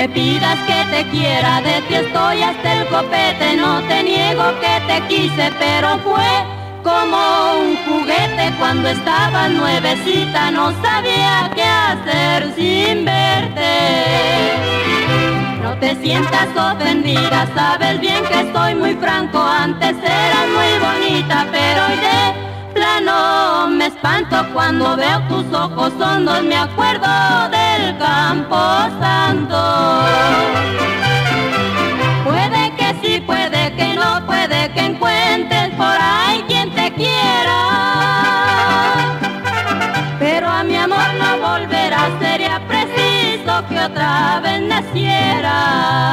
pidas que te quiera, de ti estoy hasta el copete. No te niego que te quise, pero fue como un juguete. Cuando estaba nuevecita no sabía qué hacer sin verte. No te sientas ofendida, sabes bien que estoy muy franco. Antes eras muy bonita, pero hoy de plano me espanto cuando veo tus ojos hondos. Me acuerdo del Campo Santo. Puede que sí, puede que no, puede que encuentres por ahí quien te quiera, pero a mi amor no volverá. Sería preciso que otra vez naciera.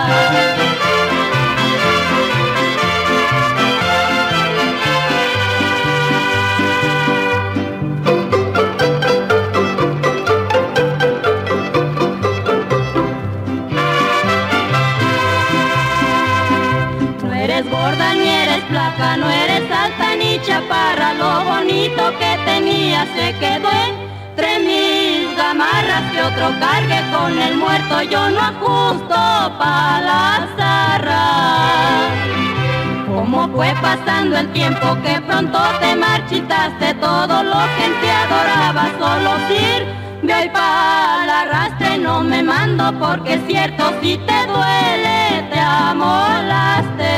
Gorda ni eres flaca, no eres alta ni chaparra. Lo bonito que tenía se quedó entre mis gamarras. Que otro cargue con el muerto, yo no ajusto pa' la zarra. Como fue pasando el tiempo que pronto te marchitaste, todo lo que te adoraba solo sirve hoy para el arrastre. No me mando porque es cierto, si te duele te amolaste.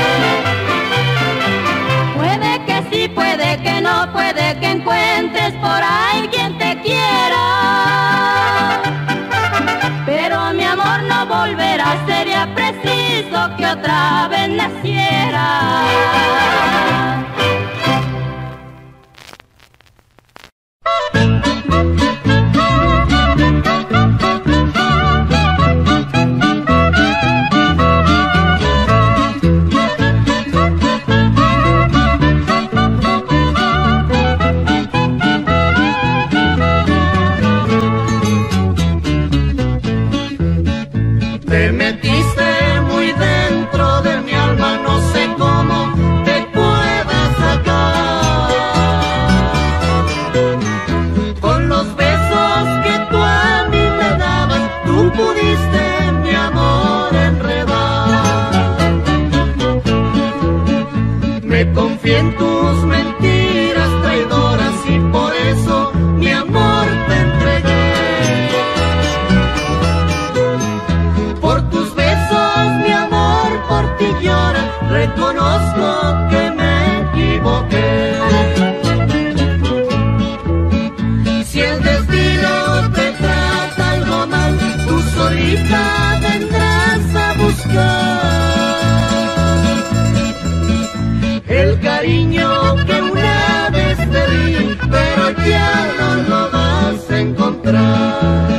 Puede que sí, puede que no, puede que encuentres por ahí quien te quiera, pero mi amor no volverá. Sería preciso que otra vez naciera. Te metiste muy dentro de mi alma, no sé cómo te puedas sacar. Con los besos que tú a mí me dabas, tú pudiste mi amor enredar. Me confié en tus mentiras traidoras y por eso mi amor te entregué. Reconozco que me equivoqué. Si el destino te trata algo mal, tú solita vendrás a buscar el cariño que una vez te di, pero ya no lo vas a encontrar.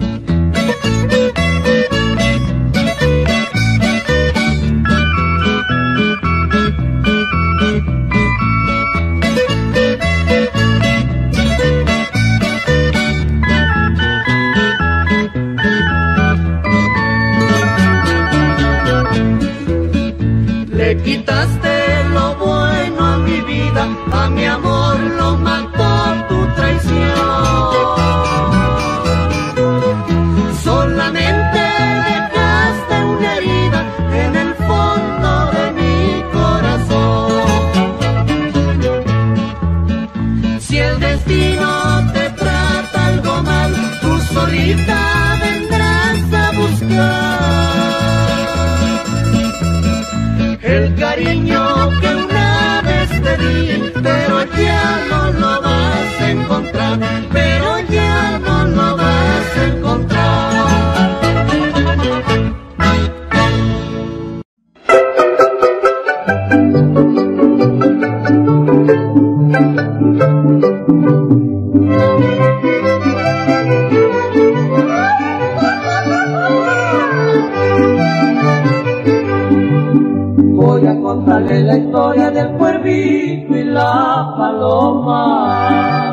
Le quitaste lo bueno a mi vida, a mi amor lo mató tu traición. Solamente dejaste una herida en el fondo de mi corazón. Si el destino te trata algo mal, tú solita vendrás a buscar el cariño que una vez te di, pero ya no lo vas a encontrar, pero ya no lo vas a encontrar. Voy a contarle la historia del cuervito y la paloma.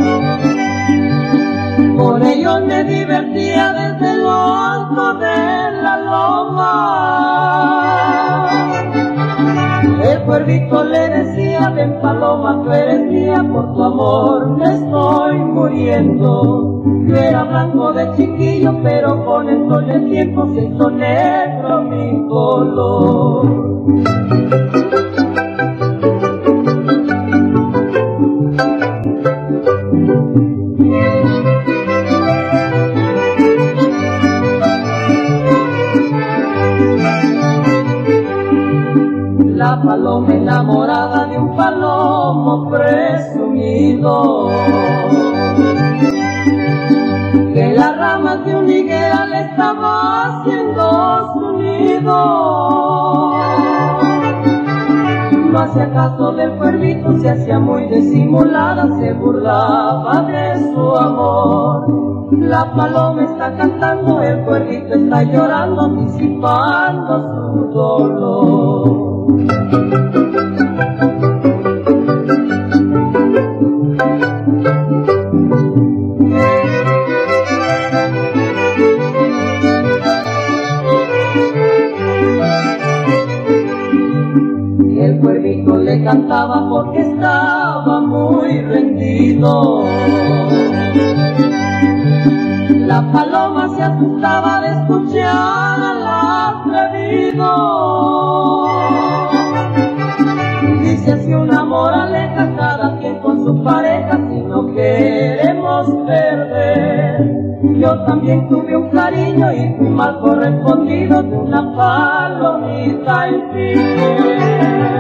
Con ellos me divertía desde lo alto de la loma. El cuervito le decía ven paloma, tú eres mía, por tu amor me estoy muriendo. Yo era blanco de chiquillo, pero con el sol del tiempo se hizo negro mi color. La paloma enamorada de un palomo presumido, que en las ramas de una higuera le estaba haciendo su nido. No hacía caso del cuervito, se hacía muy disimulada, se burlaba de su amor. La paloma está cantando, el cuervito está llorando, disipando su dolor. El cuervito le cantaba porque estaba muy rendido. La paloma se asustaba de escuchar al atrevido. Dice así una moraleja, cada quien con su pareja, si no queremos perder. Yo también tuve un cariño y fui mal correspondido de una palomita infiel.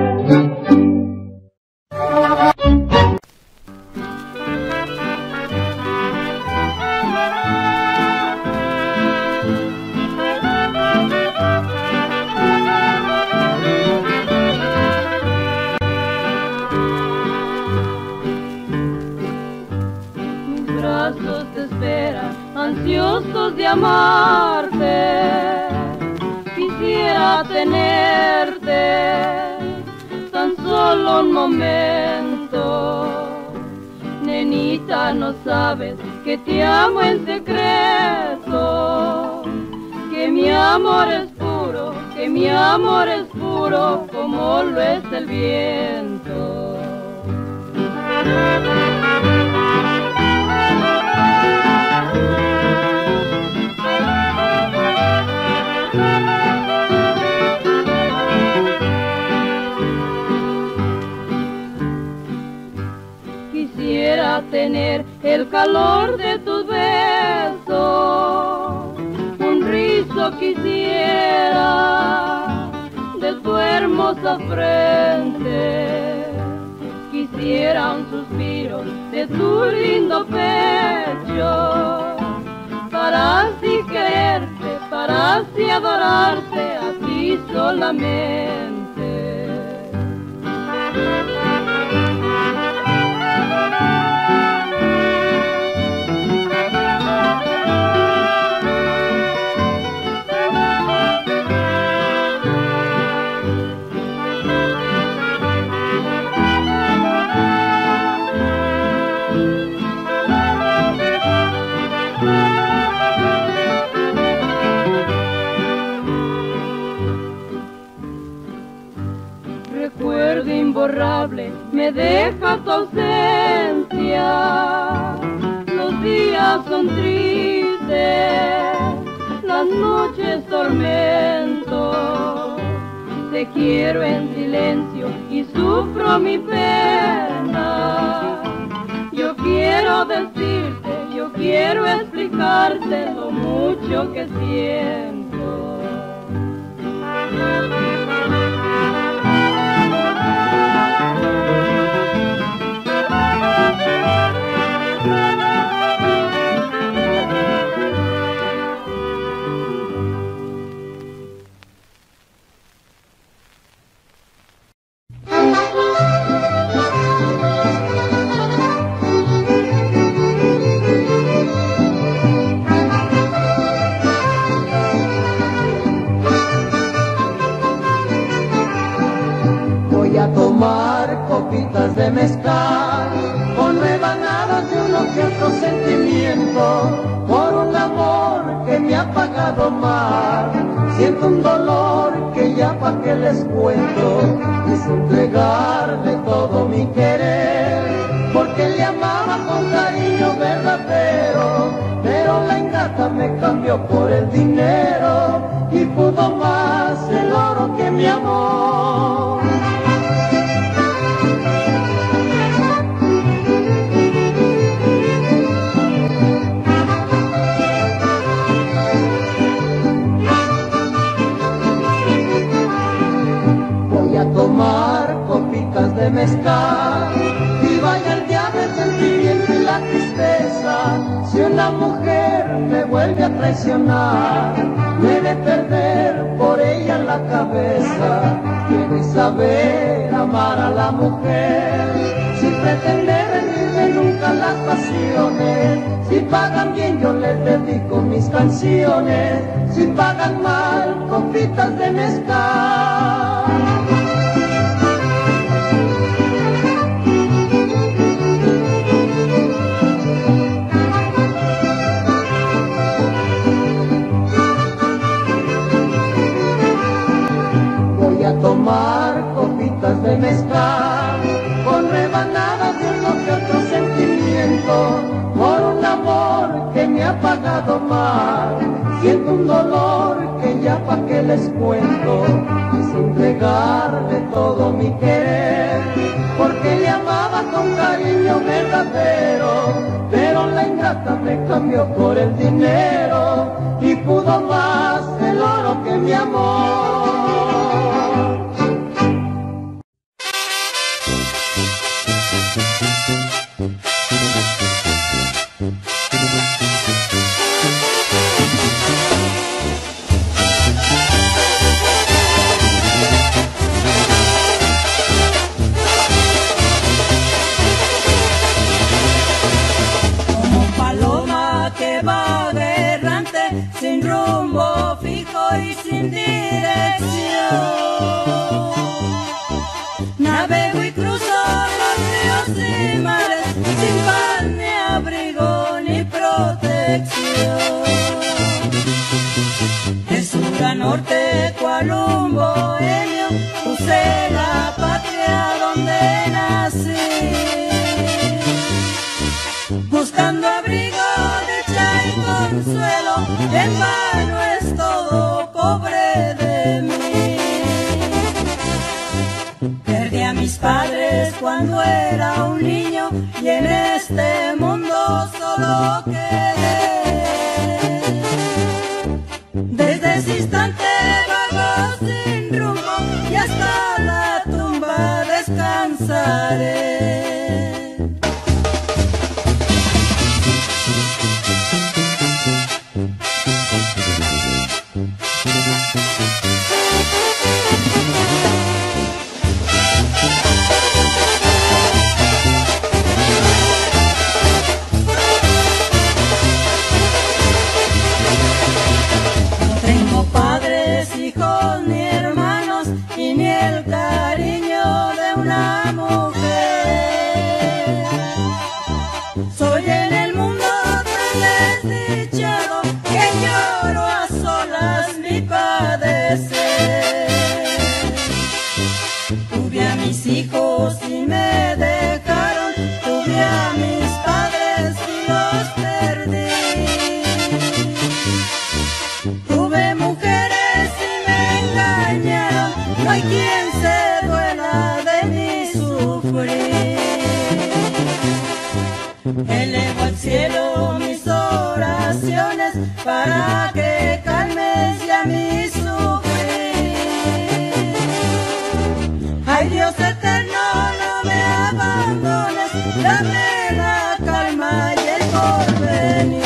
Ansiosos de amarte, quisiera tenerte tan solo un momento. Nenita, no sabes que te amo en secreto, que mi amor es puro, que mi amor es puro como lo es el viento. Quisiera tener el calor de tus besos, un rizo quisiera de tu hermosa frente, quisiera un suspiro de tu lindo pecho, para así quererte, para así adorarte a ti solamente. Recuerdo imborrable me deja tu ausencia, los días son tristes, las noches tormento, te quiero en silencio y sufro mi pena. Yo quiero decirte, yo quiero explicarte lo mucho que siento. Copitas de mezcal, con rebanadas de uno que otro sentimiento, por un amor que me ha pagado mal. Siento un dolor que ya pa' que les cuento, quise entregarle todo mi querer, porque le amaba con cariño verdadero, pero la ingrata me cambió por el dinero y pudo más el oro que mi amor. Voy a tomar copitas de mezcal y vaya el día del sentimiento y la tristeza. Si una mujer me vuelve a traicionar, me he de perder por ella la cabeza. Quiero saber amar a la mujer, sin pretender rendirme nunca las pasiones. Si pagan bien yo les dedico mis canciones, si pagan mal copitas de mezcal. Tomar copitas de mezcal con rebanadas de uno que otro sentimiento, por un amor que me ha pagado mal. Siento un dolor que ya pa' que les cuento, quise entregarle todo mi querer, porque le amaba con cariño verdadero, pero la ingrata me cambió por el dinero y pudo más el oro que mi amor. Sin rumbo fijo y sin dirección, navego y cruzo los ríos y mares, sin pan ni abrigo ni protección. De sur a norte cual un bohemio, crucé la patria donde nací, buscando abrigo, dicha y consuelo. En vano es todo pobre de mí. Perdí a mis padres cuando era un niño y en este mundo solo quedé. Desde ese instante vago sin rumbo y hasta la tumba descansaré. Tuve a mis hijos y me dejaron, tuve a mis padres y los perdí. Tuve mujeres y me engañaron, no hay quien se duela de mi sufrir. Elevo al cielo mis oraciones para que calmes ya mi sufrir. Ay Dios eterno, no me abandones, dame la calma y el porvenir.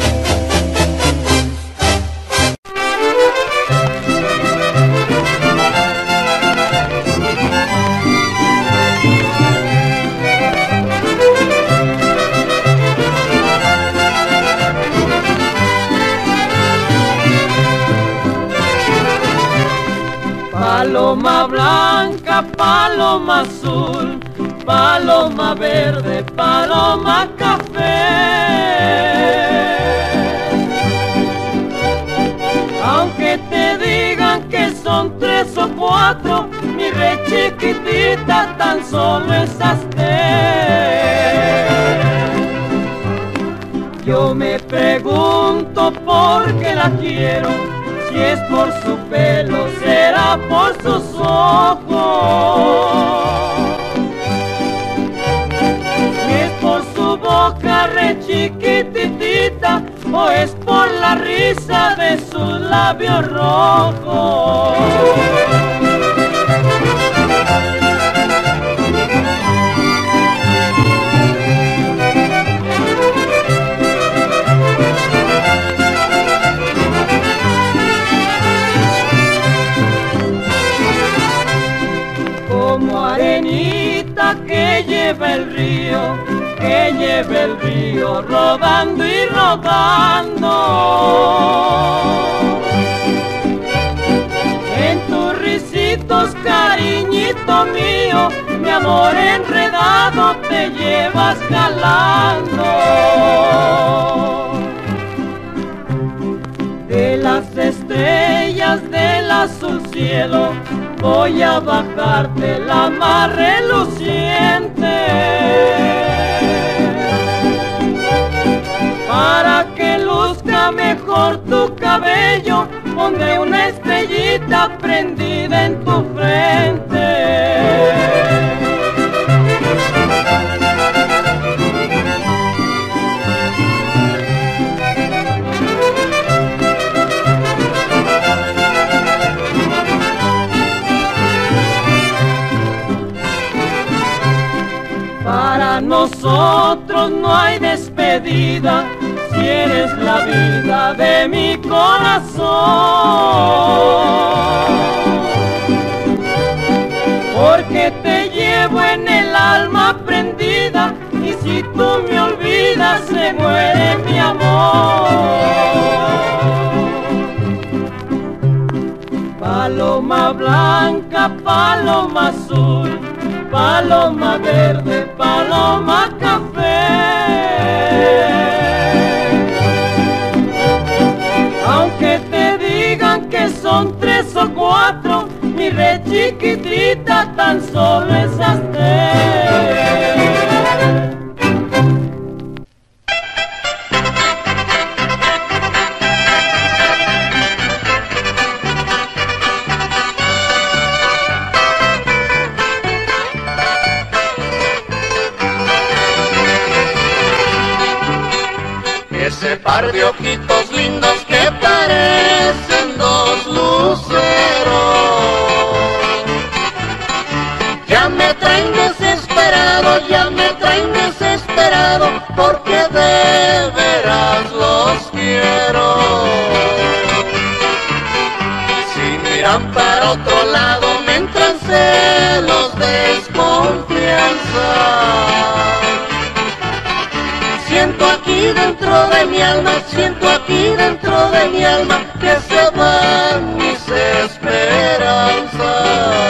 Paloma blanca, paloma azul, paloma verde, paloma café. Aunque te digan que son tres tres o cuatro, mi rey chiquitita, tan solo esas tres. Yo me pregunto por qué la quiero, si es por su pelo, será por sus ojos. Si es por su boca re chiquititita, o es por la risa de sus labios rojos. Como arenita que lleva el río, que lleva el río rodando y rodando. En tus risitos, cariñito mío, mi amor enredado te llevas jalando. De las estrellas del azul cielo, voy a bajarte la más reluciente. Para que luzca mejor tu cabello, pondré una estrellita prendida en tu frente. Para nosotros no hay despedida, si eres la vida de mi corazón. Porque te llevo en el alma prendida, y si tú me olvidas se muere mi amor. Paloma blanca, paloma azul, paloma verde, paloma café. Aunque te digan que son tres o cuatro, mi re chiquitita, tan solo esas tres. Ese par de ojitos lindos que parecen dos luceros, ya me traen desesperado, ya me traen desesperado, porque de veras los quiero. Si miran para otro lado me entran celos, desconfianza. Siento aquí dentro de mi alma, siento aquí dentro de mi alma que se van mis esperanzas.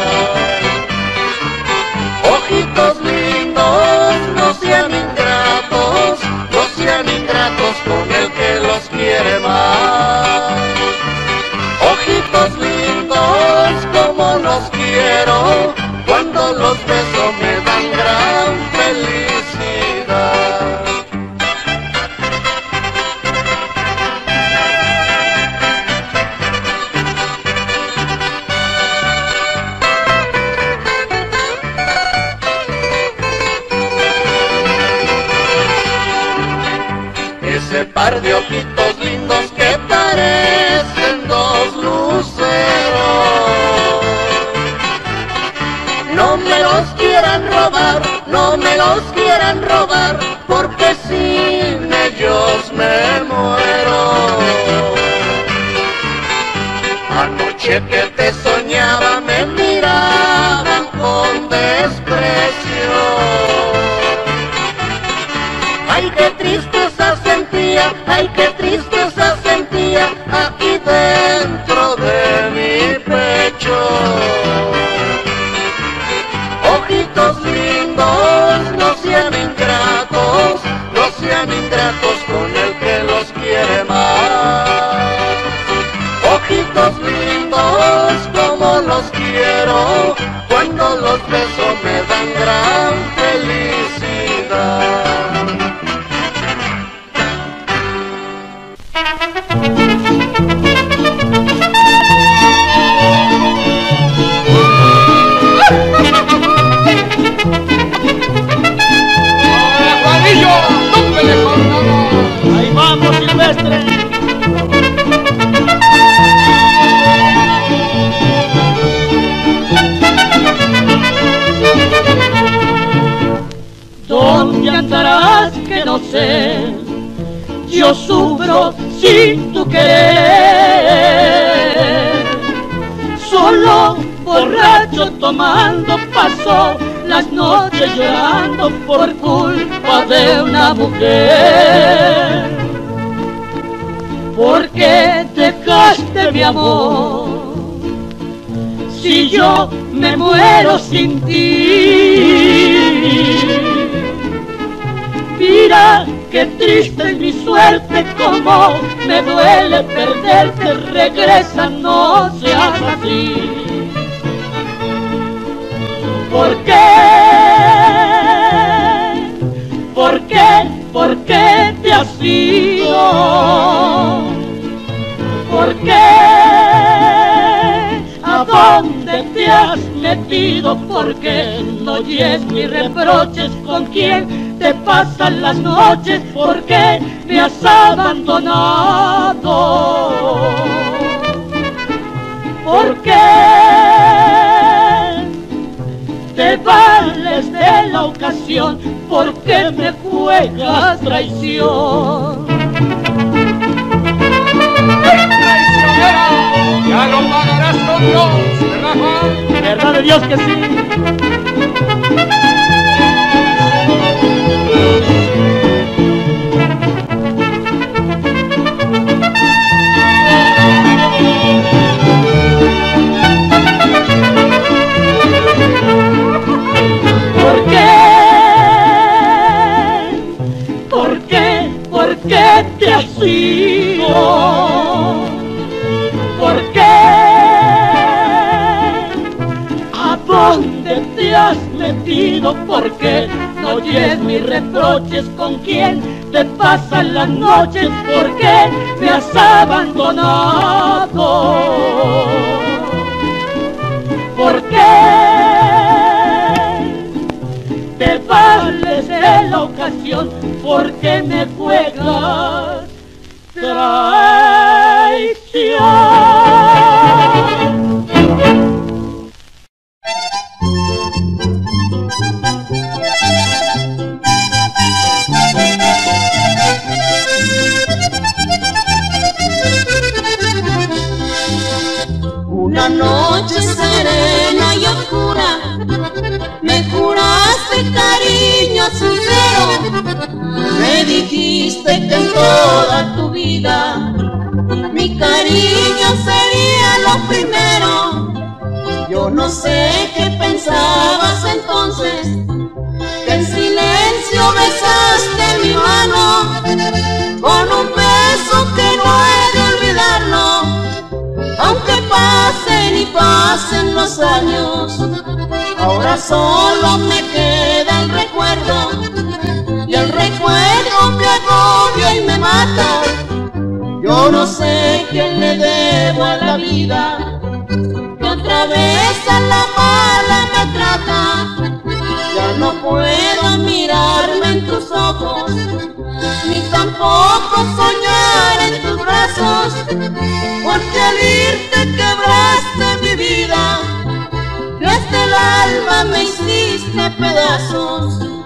Ojitos lindos, no sean ingratos, no sean ingratos con el que los quiere más. Ojitos lindos, como los quiero, cuando los beso me dan gran felicidad. Ese par de ojitos lindos que parecen dos luceros, no me los quieran robar, no me los quieran robar, porque sin ellos me muero. Anoche que te soñaba me miraban con desprecio. Ay, qué tristeza sentía, ay, qué tristeza sentía aquí dentro de mi pecho. Ojitos lindos, no sean ingratos, no sean ingratos con el que los quiere más. Ojitos lindos, como los no sé, yo sufro sin tu querer. Solo borracho tomando paso las noches llorando por culpa de una mujer. ¿Por qué dejaste mi amor? Si yo me muero sin ti. Mira qué triste es mi suerte, como me duele perderte. Regresa, no seas así. ¿Por qué? ¿Por qué? ¿Por qué te has ido? ¿Por qué? ¿A dónde te has metido? ¿Por qué no oyes mis reproches? ¿Con quién te pasan las noches? ¿Por qué me has abandonado? ¿Por qué te vales de la ocasión? ¿Por qué me juegas traición? ¡Traicionera! Ya lo pagarás con Dios, ¿verdad, Juan? ¿Verdad de Dios que sí? ¿Por qué te has ido? ¿Por qué? ¿A dónde te has metido? ¿Por qué no oyes mis reproches? ¿Con quién te pasan las noches? ¿Por qué me has abandonado? ¿Por qué te vales de la ocasión? ¿Por qué me juegas traición? Una noche serena y oscura me juraste cariño sincero. Me dijiste que en toda tu vida mi cariño sería lo primero. Yo no sé qué pensabas entonces, que en silencio besaste mi mano con un beso que no he de olvidarlo. Aunque pasen y pasen los años, ahora solo me queda el recuerdo, y el recuerdo me agobia y me mata. Yo no sé quién le debo a la vida, que otra vez a la mala me trata. Ya no puedo mirarme en tus ojos, ni tampoco soñar en tus brazos, porque al irte quebraste mi vida, desde el alma me hiciste pedazos.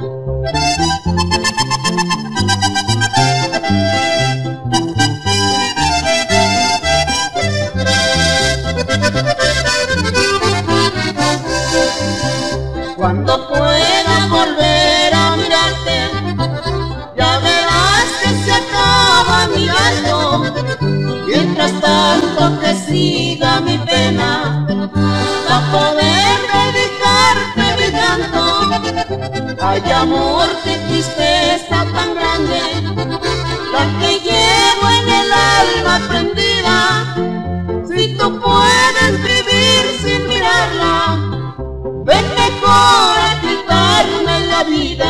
Cuando pueda volver a mirarte, ya verás que se acaba mi llanto. Mientras tanto que siga mi pena, para poder dedicarte mi canto. Ay, amor, qué tristeza tan grande, la que llevo en el alma prendida. Si tú puedes vivir sin mirarla, ven mejor a quitarme la vida.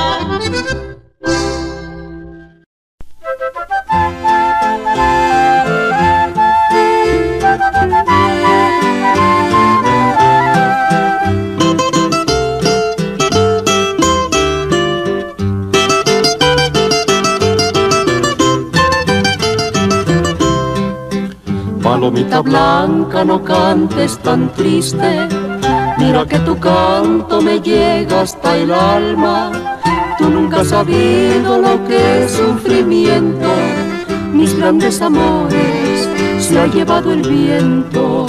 Palomita blanca, no cantes tan triste, mira que tu canto me llega hasta el alma. Tú nunca has sabido lo que es sufrimiento, mis grandes amores se ha llevado el viento.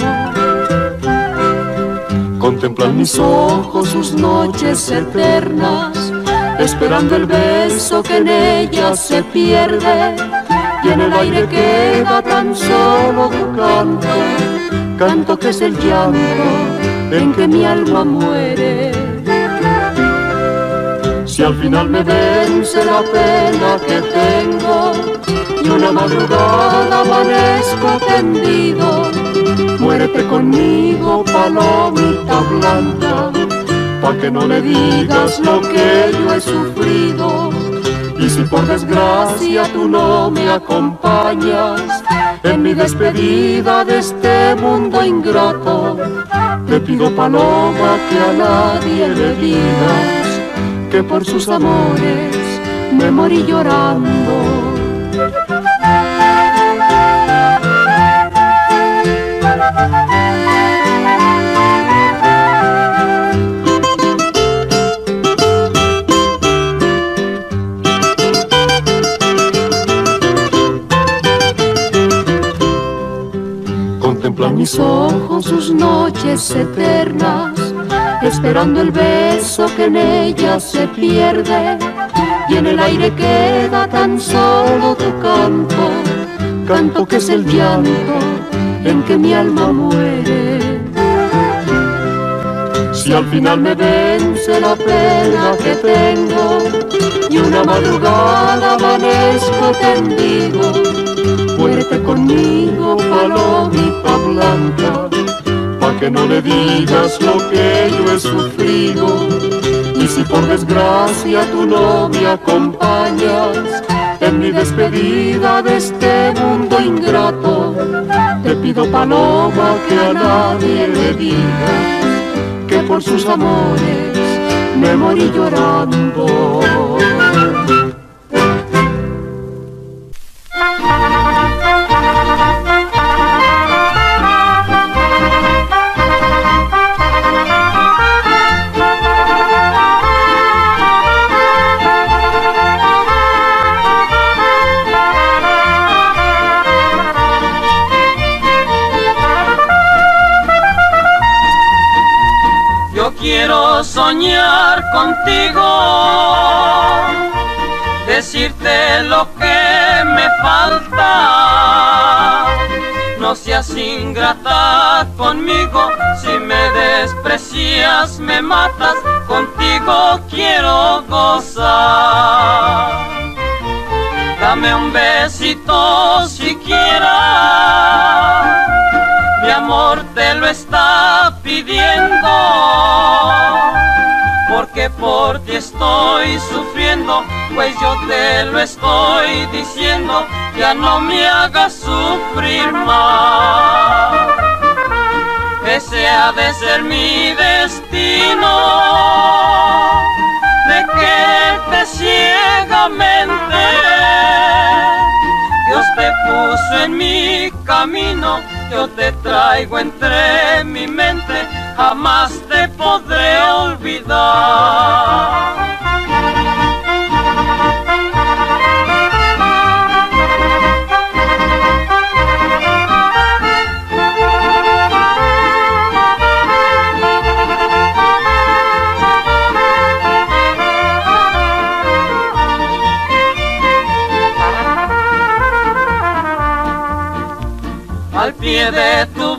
Contemplan mis ojos sus noches eternas, esperando el beso que en ellas se pierde, y en el aire queda tan solo tu canto, canto que es el llanto en que mi alma muere. Si al final me vence la pena que tengo y una madrugada amanezco tendido, muérete conmigo, palomita blanca, pa' que no le digas lo que yo he sufrido. Y si por desgracia tú no me acompañas en mi despedida de este mundo ingrato, te pido, paloma, que a nadie le digas que por sus amores me morí llorando. Contemplan mis ojos sus noches eternas, esperando el beso que en ella se pierde, y en el aire queda tan solo tu canto, canto que es el llanto en que mi alma muere. Si al final me vence la pena que tengo y una madrugada amanezco tendido, muérete conmigo, palomita blanca, pa' que no le digas lo que yo he sufrido. Y si por desgracia tú no me acompañas en mi despedida de este mundo ingrato, te pido, paloma, que a nadie le digas que por sus amores me morí llorando. Quiero soñar contigo, decirte lo que me falta. No seas ingrata conmigo, si me desprecias me matas, contigo quiero gozar. Dame un besito siquiera, mi amor te lo está pidiendo, porque por ti estoy sufriendo, pues yo te lo estoy diciendo, ya no me hagas sufrir más. Ese ha de ser mi destino, de quererte ciegamente. Dios te puso en mi camino, yo te traigo entre mi mente, jamás te podré olvidar. Al pie de tu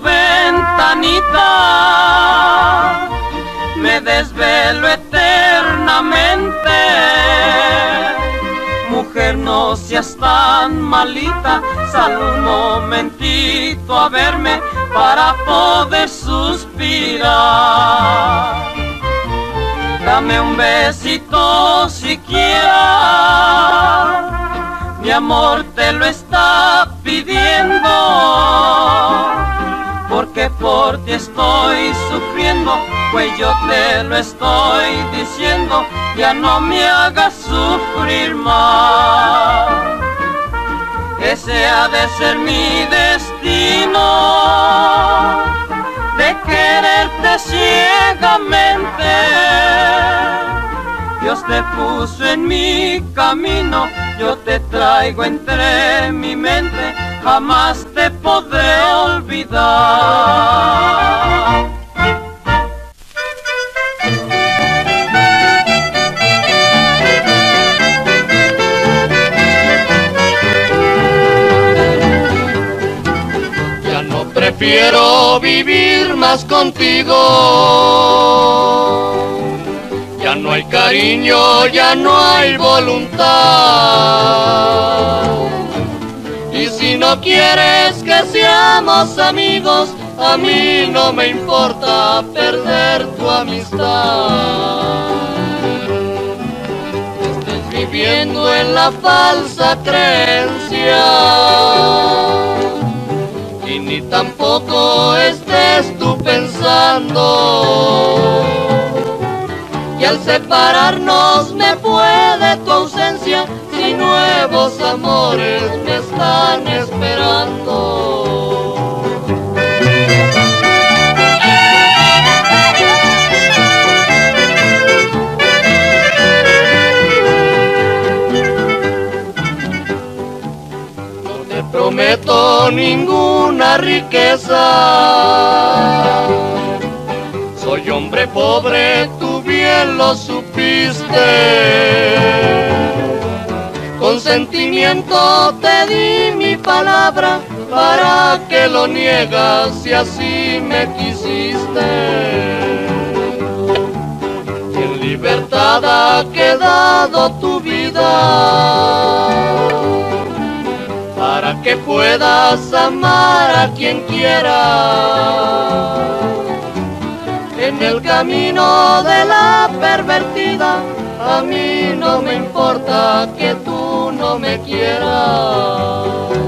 ventanita me desvelo eternamente. Mujer, no seas tan malita, sal un momentito a verme para poder suspirar. Dame un besito siquiera, mi amor te lo está pidiendo, porque por ti estoy sufriendo, pues yo te lo estoy diciendo, ya no me hagas sufrir más. Ese ha de ser mi destino, de quererte ciegamente. Dios te puso en mi camino, yo te traigo entre mi mente, jamás te podré olvidar. Ya no prefiero vivir más contigo. Ya no hay cariño, ya no hay voluntad. Y si no quieres que seamos amigos, a mí no me importa perder tu amistad. Estés viviendo en la falsa creencia y ni tampoco estés tú pensando y al separarnos me puede tu ausencia, si nuevos amores me están esperando. No te prometo ninguna riqueza, soy hombre pobre, tú bien lo supiste. Con sentimiento te di mi palabra, ¿para que lo niegas si así me quisiste? Y en libertad ha quedado tu vida, para que puedas amar a quien quiera. En el camino de la pervertida, a mí no me importa que tú no me quieras.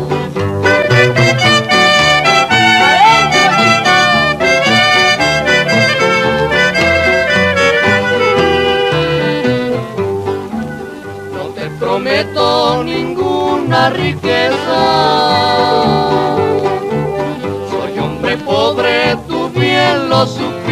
No te prometo ninguna riqueza, soy hombre pobre, tú bien lo supiste.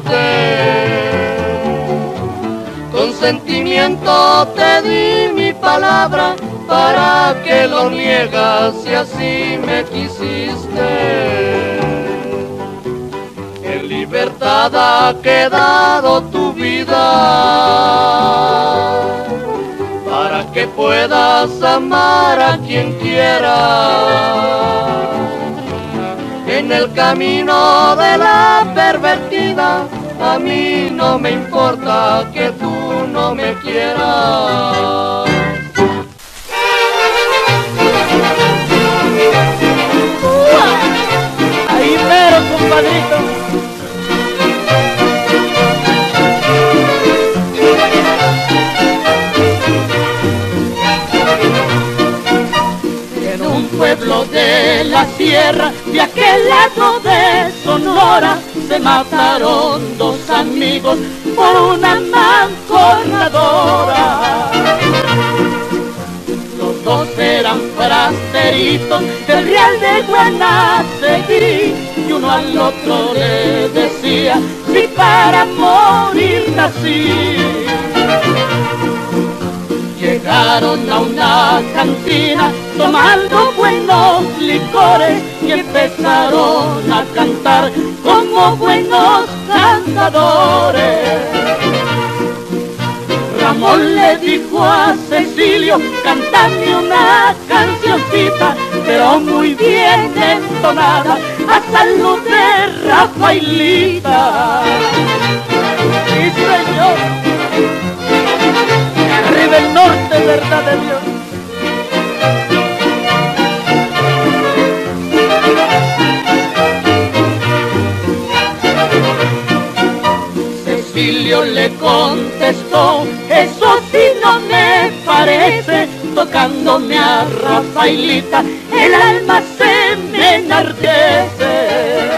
Con sentimiento te di mi palabra, ¿para que lo niegas si así me quisiste? En libertad ha quedado tu vida, para que puedas amar a quien quiera. En el camino de la pervertida, a mí no me importa que tú no me quieras. Ahí mero, compadrito. En un pueblo de la sierra, de aquel lado de Sonora, se mataron dos amigos por una mancornadora. Los dos eran frasteritos del Real de Guanaceví, y uno al otro le decía: si para morir nací. Llegaron a una cantina tomando buenos licores y empezaron a cantar como buenos cantadores. Ramón le dijo a Cecilio: cántame una cancioncita, pero muy bien entonada, a salud de Rafaelita. Sí, señor. Arriba el norte, verdad de Dios. Cecilio le contestó: eso sí no me parece, tocándome a Rafaelita el alma se me enardece.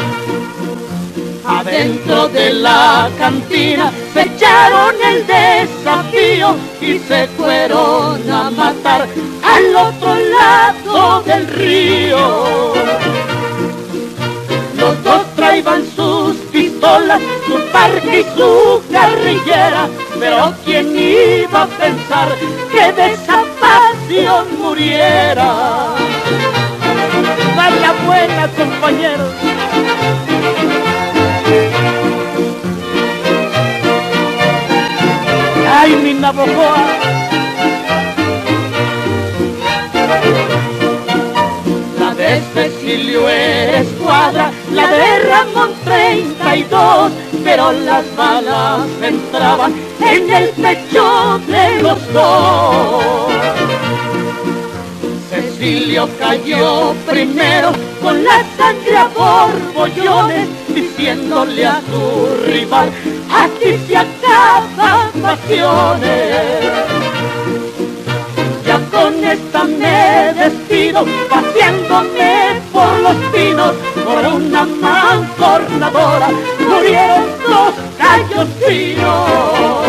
Adentro de la cantina se echaron el desafío y se fueron a matar al otro lado del río. Los dos traían sus pistolas vida, su parque y su carrillera. Pero quién iba a pensar que de esa pasión muriera. Vaya buena, compañeros. Ay, mi Navojoa. La de Cecilio era escuadra, la de Ramón 32, pero las balas entraban en el pecho de los dos. Cecilio cayó primero con la sangre a borbollones, diciéndole a su rival, aquí se acaban pasiones. Ya con esta me despido, paseándome por los pinos, por una mancornadora murieron dos gallos finos.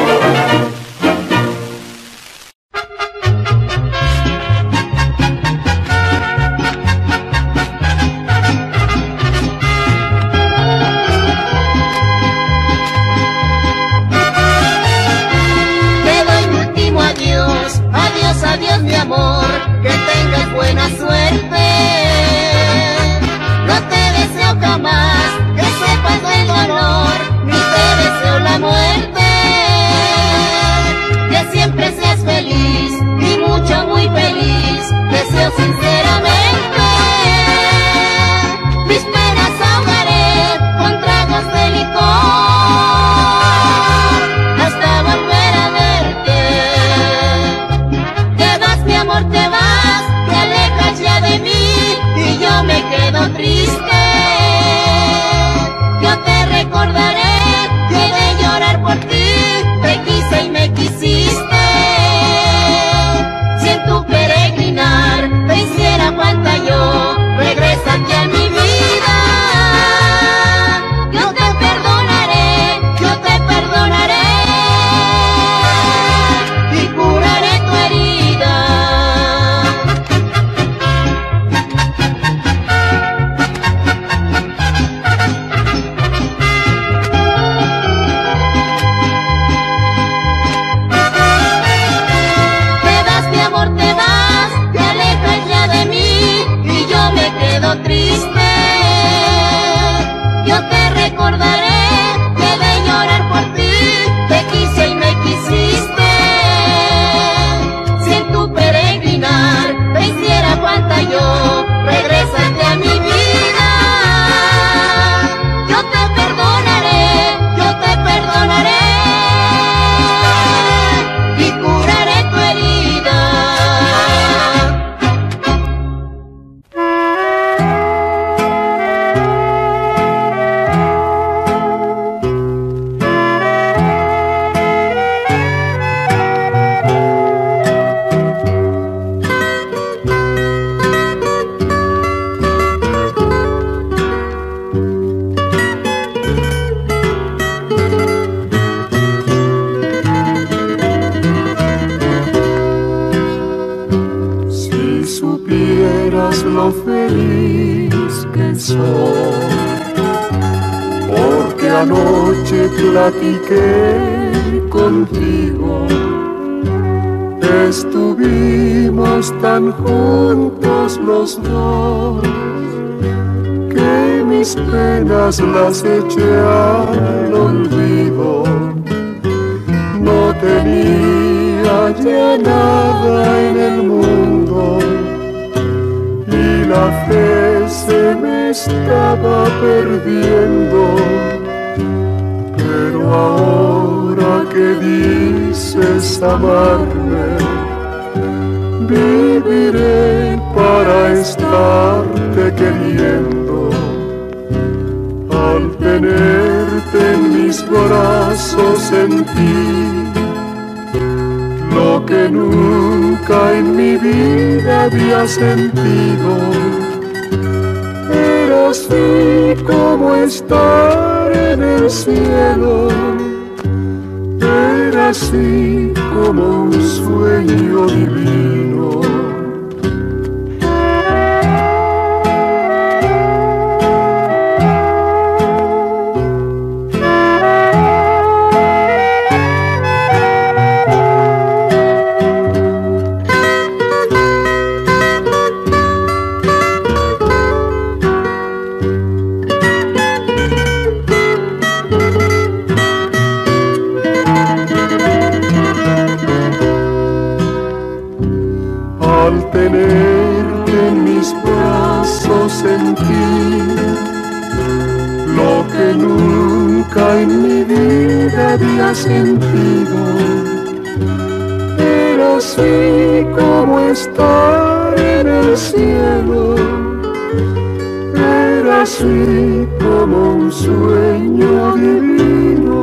Adiós mi amor, que tengas buena suerte. No te deseo jamás que sepas del dolor, ni te deseo la muerte. Que siempre seas feliz y mucho, muy feliz, deseo sinceramente. Mis penas ahogaré con tragos de licor. Te vas, te alejas ya de mí y yo me quedo triste. Yo te recordaré, que de llorar por ti te quise y me quisiste. Si en tu peregrinar te hiciera falta yo, regrésate a mi vida. Yo te perdonaré, yo te perdonaré y curaré tu herida. Triste, yo te recordaré, que de llorar por ti te quise y me quisiste. Si en tu peregrinar te hiciera falta yo, regrésate a mi vida. Yo te perdonaré, yo te perdonaré y curaré tu herida. Lo feliz que soy, porque anoche platiqué contigo, estuvimos tan juntos los dos, que mis penas las eché al olvido, no tenía ya nada en el mundo. La fe se me estaba perdiendo, pero ahora que dices amarme, viviré para estarte queriendo. Al tenerte en mis brazos sentí lo que nunca en mi vida había sentido. Era así como estar en el cielo, era así como un sueño divino. tenerte en mis brazos, sentir lo que nunca en mi vida había sentido. Era así como estar en el cielo, era así como un sueño divino.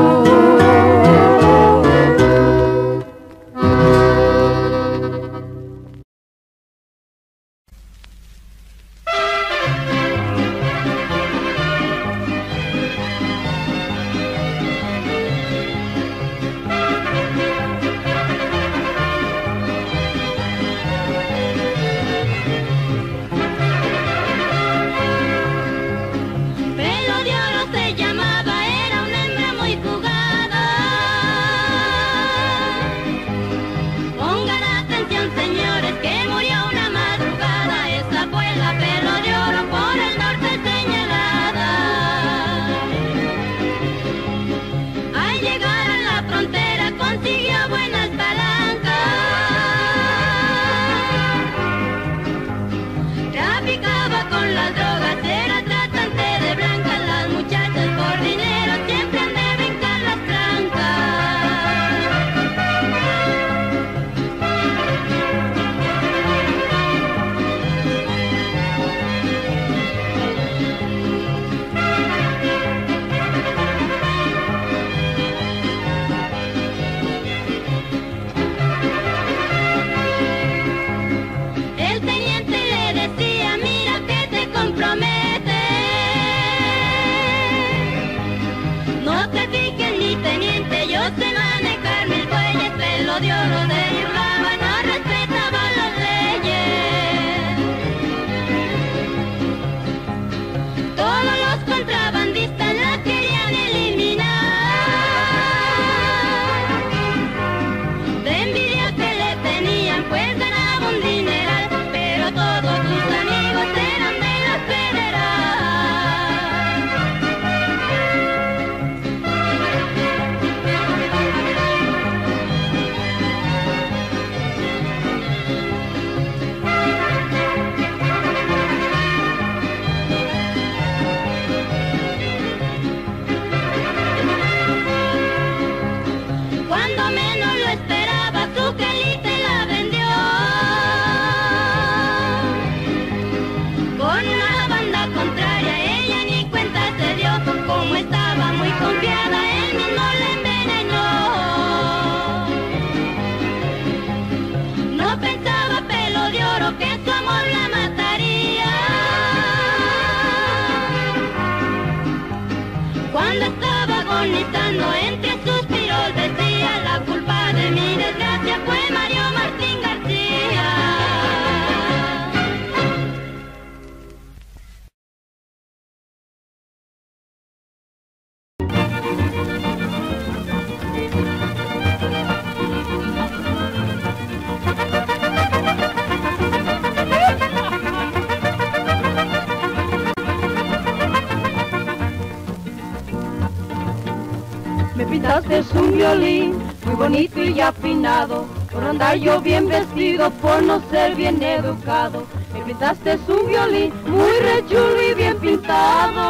Es un violín muy bonito y afinado, por andar yo bien vestido, por no ser bien educado. Me pintaste un violín muy rechulo y bien pintado.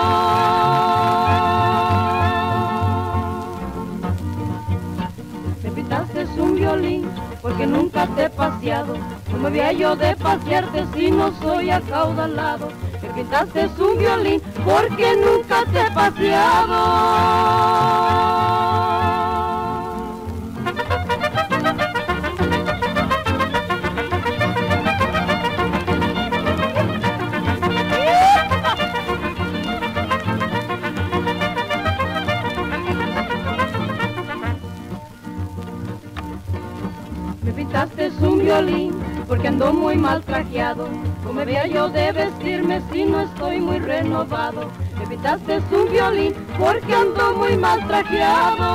Me pintaste un violín porque nunca te he paseado, ¿cómo había yo de pasearte si no soy acaudalado? Me pintaste un violín porque nunca te he paseado. Es un violín porque ando muy mal trajeado, ¿cómo había yo de vestirme si no estoy muy renovado? Me pintaste un violín porque ando muy mal trajeado.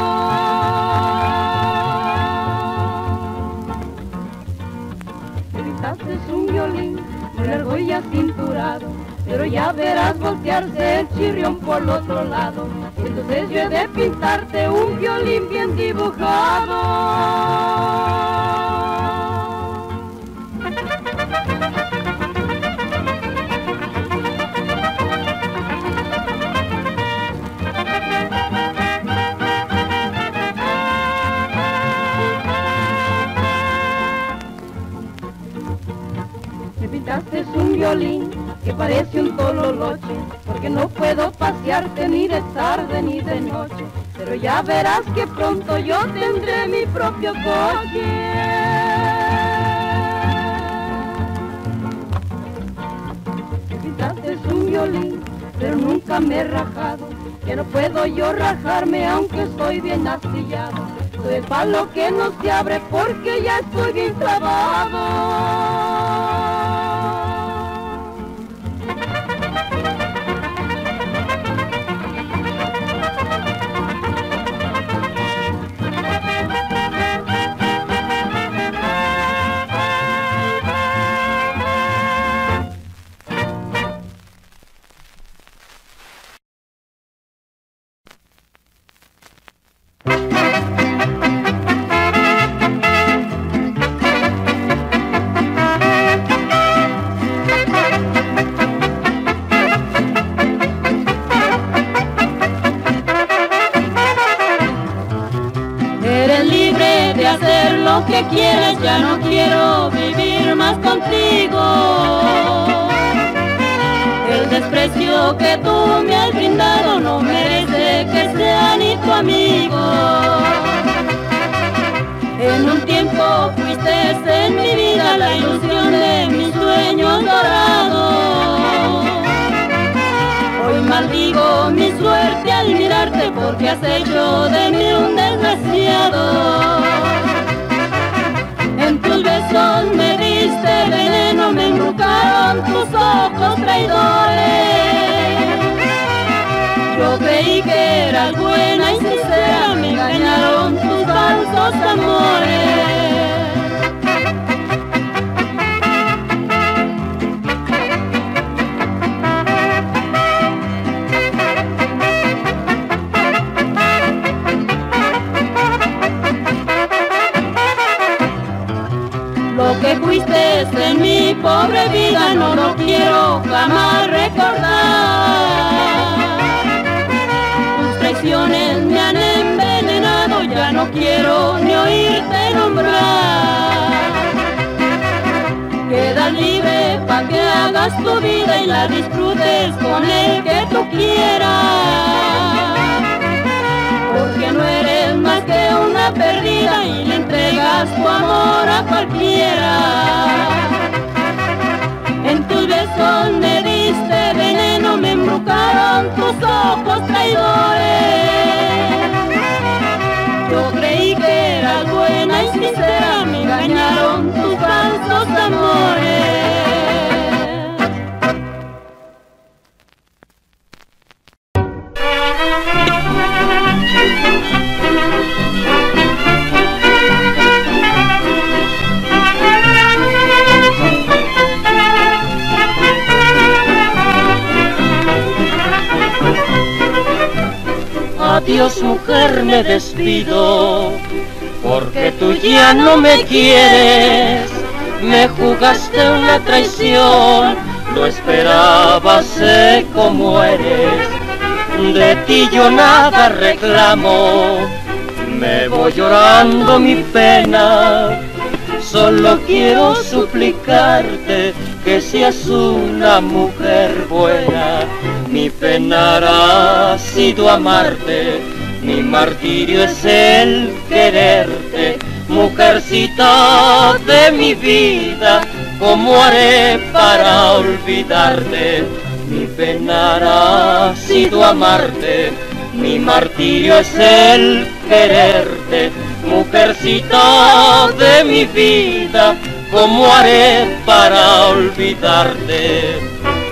Me pintaste un violín muy largo y acinturado, pero ya verás voltearse el chirrión por el otro lado. Entonces yo he de pintarte un violín bien dibujado. Me pintaste un violín que parece un tololoche, porque no puedo pasearte ni de tarde ni de noche, pero ya verás que pronto yo tendré mi propio coche. Me pintaste un violín, pero nunca me he rajado, que no puedo yo rajarme aunque estoy bien astillado. Soy el palo que no se abre porque ya estoy bien clavado. Lo que quieres, ya no quiero vivir más contigo. El desprecio que tú me has brindado no merece que sea ni tu amigo. En un tiempo fuiste en mi vida la ilusión de mis sueños dorados. Hoy maldigo mi suerte al mirarte porque has hecho de mí un desgraciado. En tus besos me diste veneno, me embrujaron tus ojos traidores. Yo creí que eras buena y sincera, me engañaron tus falsos amores. Lo que fuiste en mi pobre vida no lo quiero jamás recordar. Tus traiciones me han envenenado, ya no quiero ni oírte nombrar. Quedas libre pa' que hagas tu vida y la disfrutes con el que tú quieras. Porque no eres más que una perdida y le entregas tu amor a cualquiera. En tus besos me diste veneno, me embrujaron tus ojos traidores. Yo creí que eras buena y sincera, me engañaron tus falsos amores. Adiós mujer, me despido, porque tú ya no me quieres. Me jugaste una traición, lo esperaba, sé cómo eres. De ti yo nada reclamo, me voy llorando mi pena. Solo quiero suplicarte que seas una mujer buena. Mi penar ha sido amarte, mi martirio es el quererte. Mujercita de mi vida, ¿cómo haré para olvidarte? Mi penar ha sido amarte, mi martirio es el quererte. Mujercita de mi vida, ¿cómo haré para olvidarte?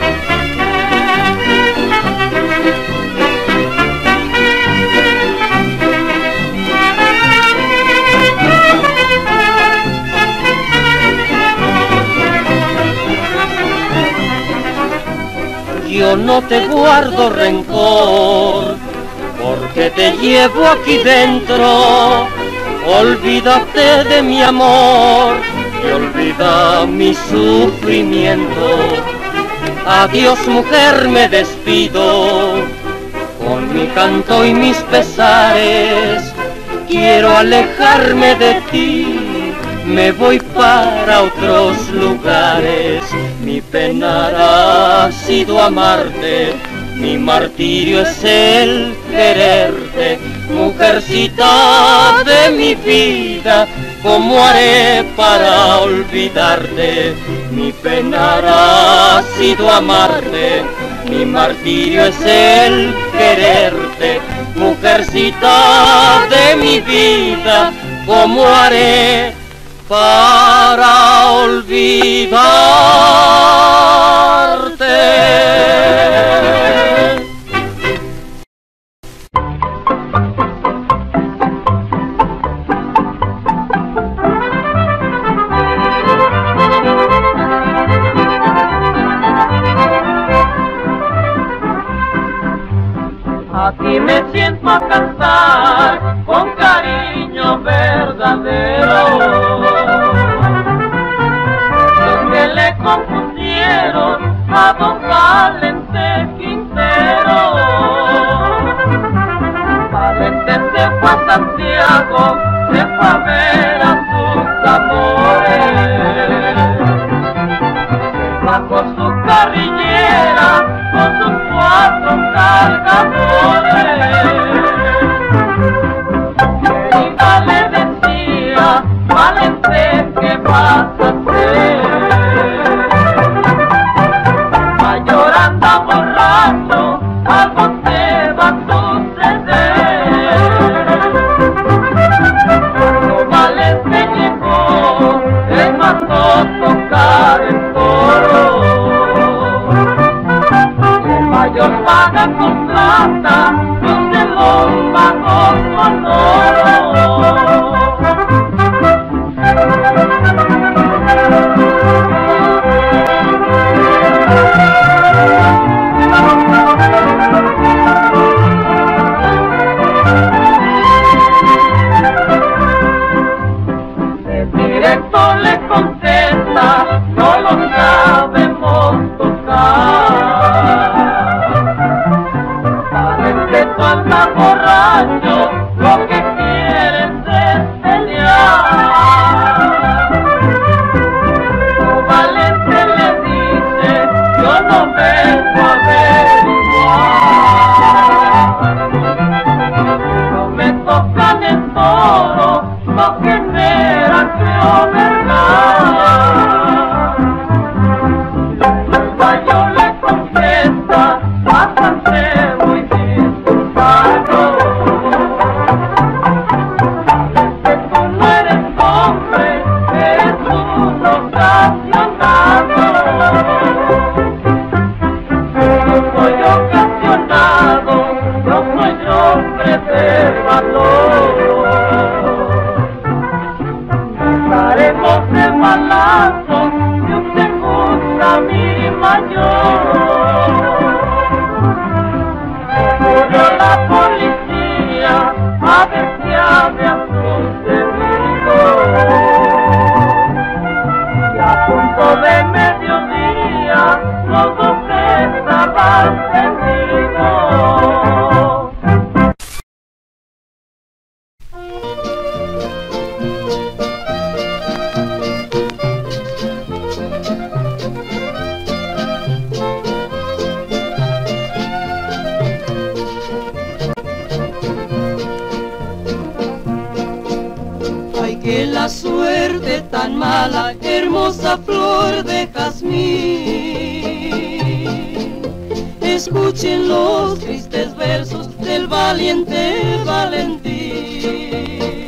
Yo no te guardo rencor, porque te llevo aquí dentro. Olvídate de mi amor y olvida mi sufrimiento. Adiós mujer, me despido, con mi canto y mis pesares. Quiero alejarme de ti, me voy para otros lugares. penar ha sido amarte, mi martirio es el quererte. Mujercita de mi vida, ¿cómo haré para olvidarte? Mi penar ha sido amarte, mi martirio es el quererte. Mujercita de mi vida, ¿cómo haré para olvidarte? Aquí me siento a cantar con cariño verdadero. Los que le compusieron a don Valente Quintero. Valente se fue a Santiago, se fue a ver a sus amores. Bajo su carrillera con sus 4 cargadores. Querida le decía, Valente, ¿qué vas a hacer? Mayor anda borracho, algo te va a suceder. Cuando Valente llegó, él mandó tocar el coro. Mayor paga con plata, yo se lo pago con oro. El directo le contesta, no lo sabemos tocar. Anda borracho, lo que quieres es pelear. O Valente le dice, yo no vengo a averiguar. No me tocan el toro, no genera creo verdad. El gallo le contesta, bastante muy bien. Daremos el balazo si usted gusta mi mayor. Corrió la policía a ver si había sucedido. Y a punto de mediodía los dos estaban perdidos. Que la suerte tan mala, hermosa flor de jazmín. Escuchen los tristes versos del valiente Valentín.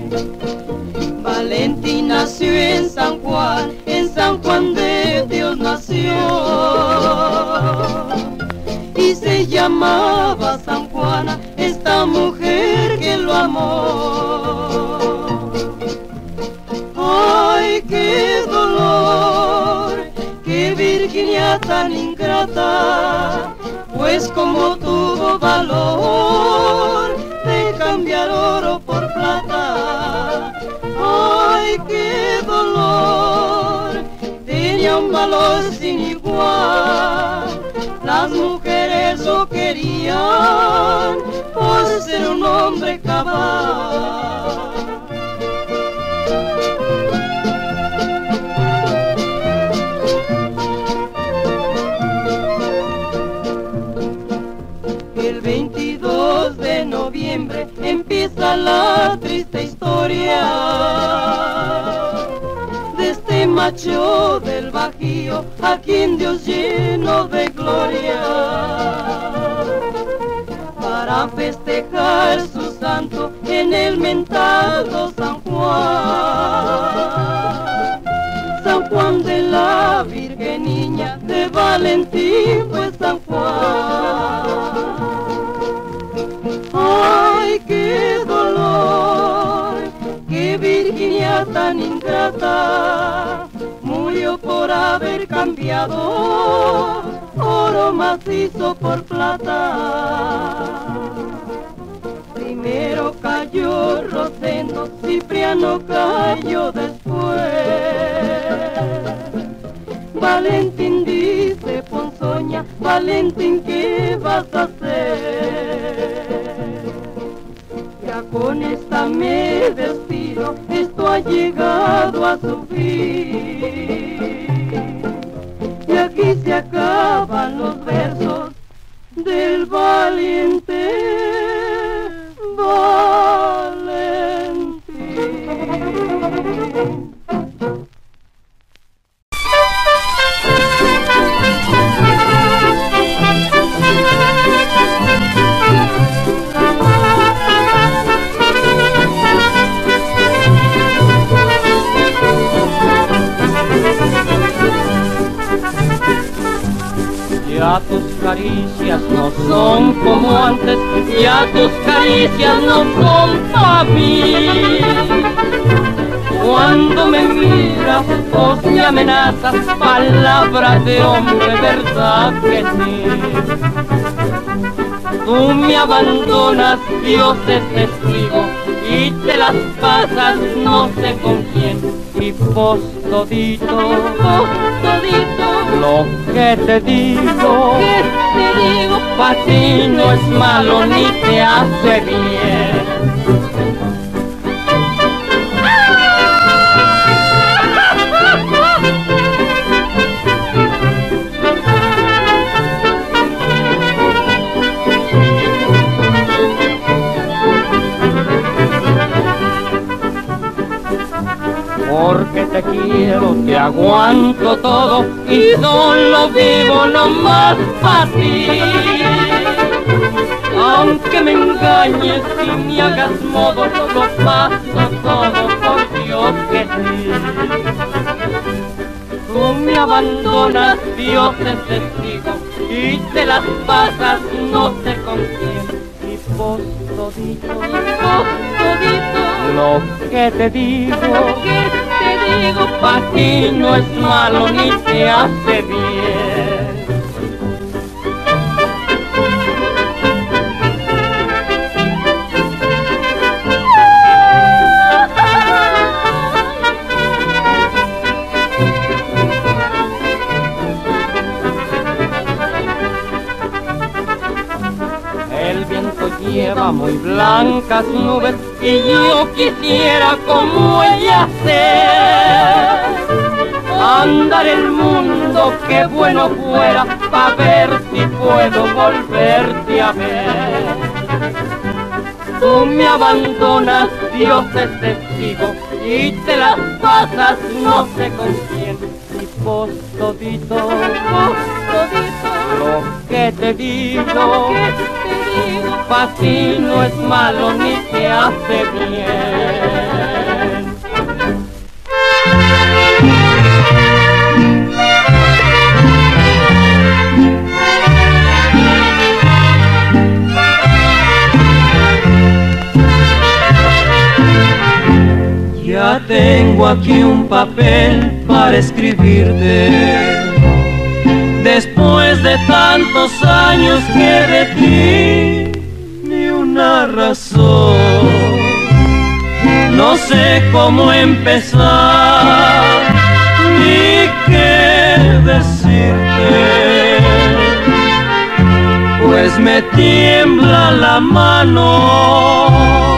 Valentín nació en San Juan de Dios nació. Y se llamaba San Juana esta mujer que lo amó. ¡Ay, qué dolor! ¡Qué Virginia tan ingrata! Pues como tuvo valor de cambiar oro por plata. ¡Ay, qué dolor! Tenía un valor sin igual. Las mujeres lo querían por ser un hombre cabal. macho del Bajío, a quien Dios llenó de gloria, para festejar su santo en el mentado San Juan. San Juan de la Virgen Niña, de Valentín fue San Juan. Ay, qué dolor, qué Virginia tan ingrata, murió por haber cambiado oro macizo por plata. Primero cayó Rosendo, Cipriano cayó después. Valentín, dice Ponzoña, Valentín, ¿qué vas a hacer? Ya con esta me despido, esto ha llegado a su fin. Y aquí se acaban los versos del valiente Valentín. Ya tus caricias no son como antes, ya tus caricias no son para mí. Cuando me miras, vos me amenazas, palabras de hombre, verdad que sí. Tú me abandonas, Dios es testigo, y te las pasas no sé con quién. Y vos todito, lo que te digo, pa' ti no es malo ni te hace bien. Porque te quiero, te aguanto todo y solo vivo nomás para ti. Aunque me engañes y me hagas modo, lo paso todo por Dios que sí. Tú me abandonas, Dios es testigo, y te las pasas no sé con quién. Y vos todito, lo que te digo, pa' ti no es malo ni te hace bien. El viento lleva muy blancas nubes y yo quisiera como ella ser, andar el mundo, qué bueno fuera, pa' ver si puedo volverte a ver. Tú me abandonas, Dios es testigo, y te las pasas no sé con quién. Y vos todito, lo que te digo, pa' ti no es malo ni te hace bien. Ya tengo aquí un papel para escribirte. Después de tantos años que de ti ni una razón, no sé cómo empezar ni qué decirte, pues me tiembla la mano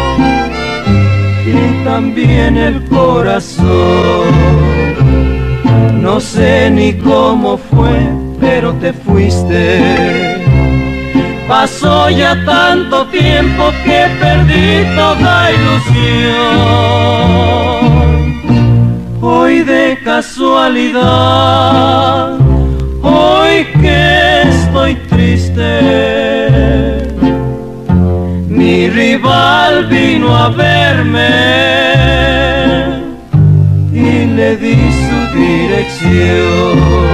y también el corazón. No sé ni cómo fue, pero te fuiste. Pasó ya tanto tiempo que perdí toda ilusión. Hoy hoy de casualidad, hoy que estoy triste, mi rival vino a verme y le di su dirección.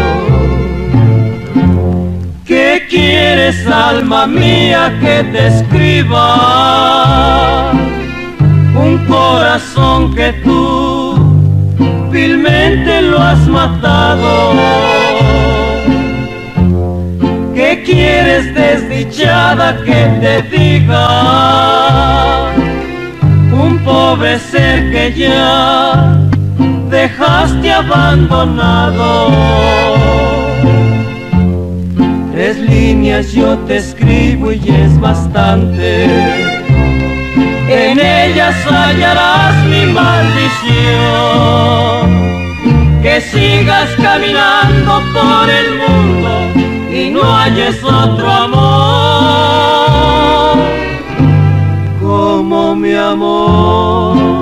¿Qué quieres, alma mía, que te escriba? Un corazón que tú vilmente lo has matado. ¿Qué quieres, desdichada, que te diga? Un pobre ser que ya dejaste abandonado. 3 líneas yo te escribo y es bastante. En ellas hallarás mi maldición. Que sigas caminando por el mundo y no halles otro amor como mi amor.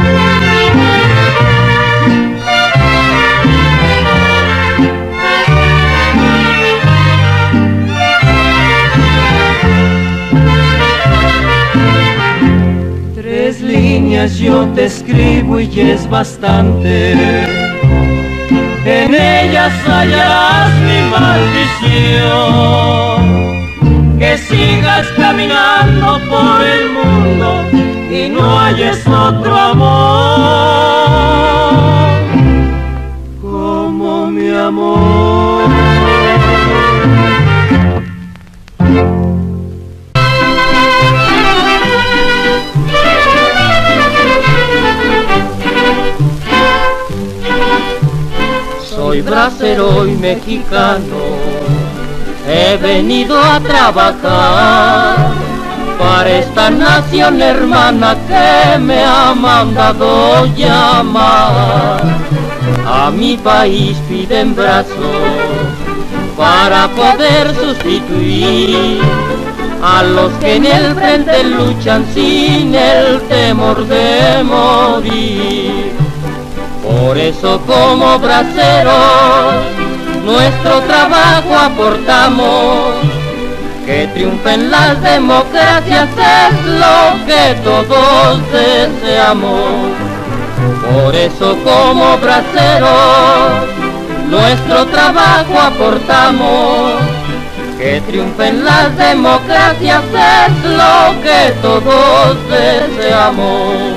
3 líneas yo te escribo y es bastante. En ellas hallarás mi maldición. Que sigas caminando por el mundo y no halles otro amor como mi amor. Soy bracero y mexicano, he venido a trabajar para esta nación hermana que me ha mandado llamar. A mi país piden brazos para poder sustituir a los que en el frente luchan sin el temor de morir. Por eso como braceros nuestro trabajo aportamos, que triunfen las democracias es lo que todos deseamos. Por eso como braceros nuestro trabajo aportamos, que triunfen las democracias es lo que todos deseamos.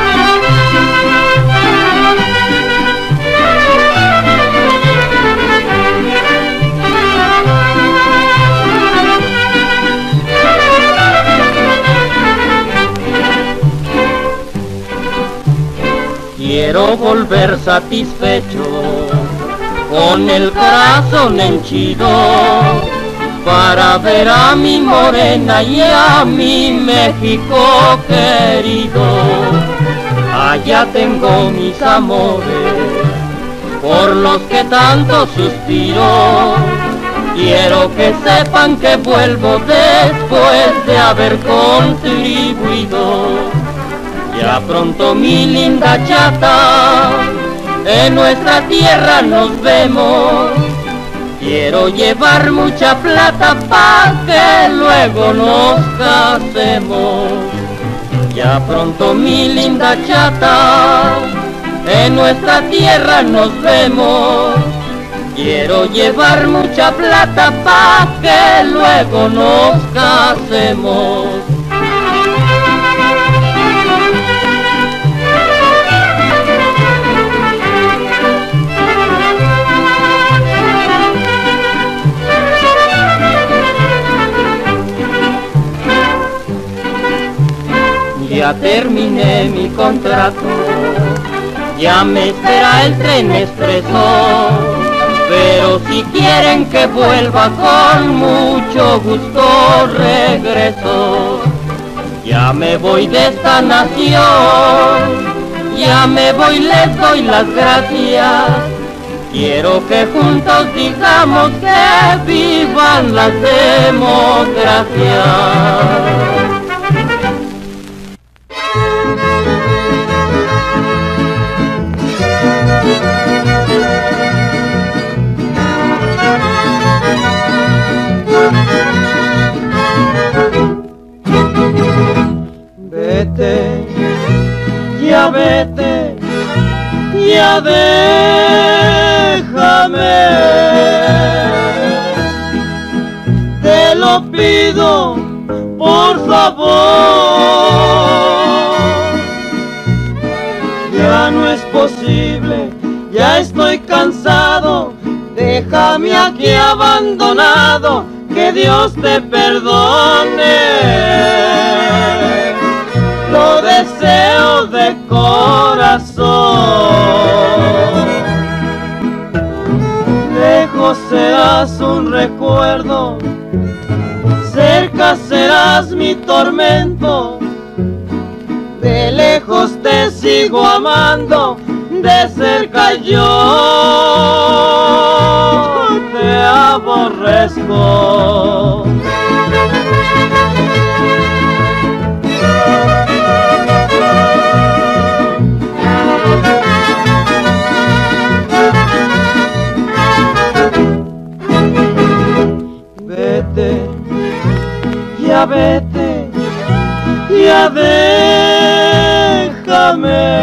Quiero volver satisfecho, con el corazón henchido, para ver a mi morena y a mi México querido. Allá tengo mis amores, por los que tanto suspiro. Quiero que sepan que vuelvo después de haber contribuido. Ya pronto, mi linda chata, en nuestra tierra nos vemos. Quiero llevar mucha plata pa' que luego nos casemos. Ya pronto, mi linda chata, en nuestra tierra nos vemos. Quiero llevar mucha plata pa' que luego nos casemos. Ya terminé mi contrato, ya me espera el tren expreso, pero si quieren que vuelva con mucho gusto regreso. Ya me voy de esta nación, ya me voy, les doy las gracias. Quiero que juntos digamos que vivan las democracias. pido, por favor. Ya no es posible, ya estoy cansado, déjame aquí abandonado, que Dios te perdone. Lo deseo de corazón. Lejos serás un recuerdo, cerca serás mi tormento. De lejos te sigo amando, de cerca yo te aborrezco. Vete, ya vete, ya déjame,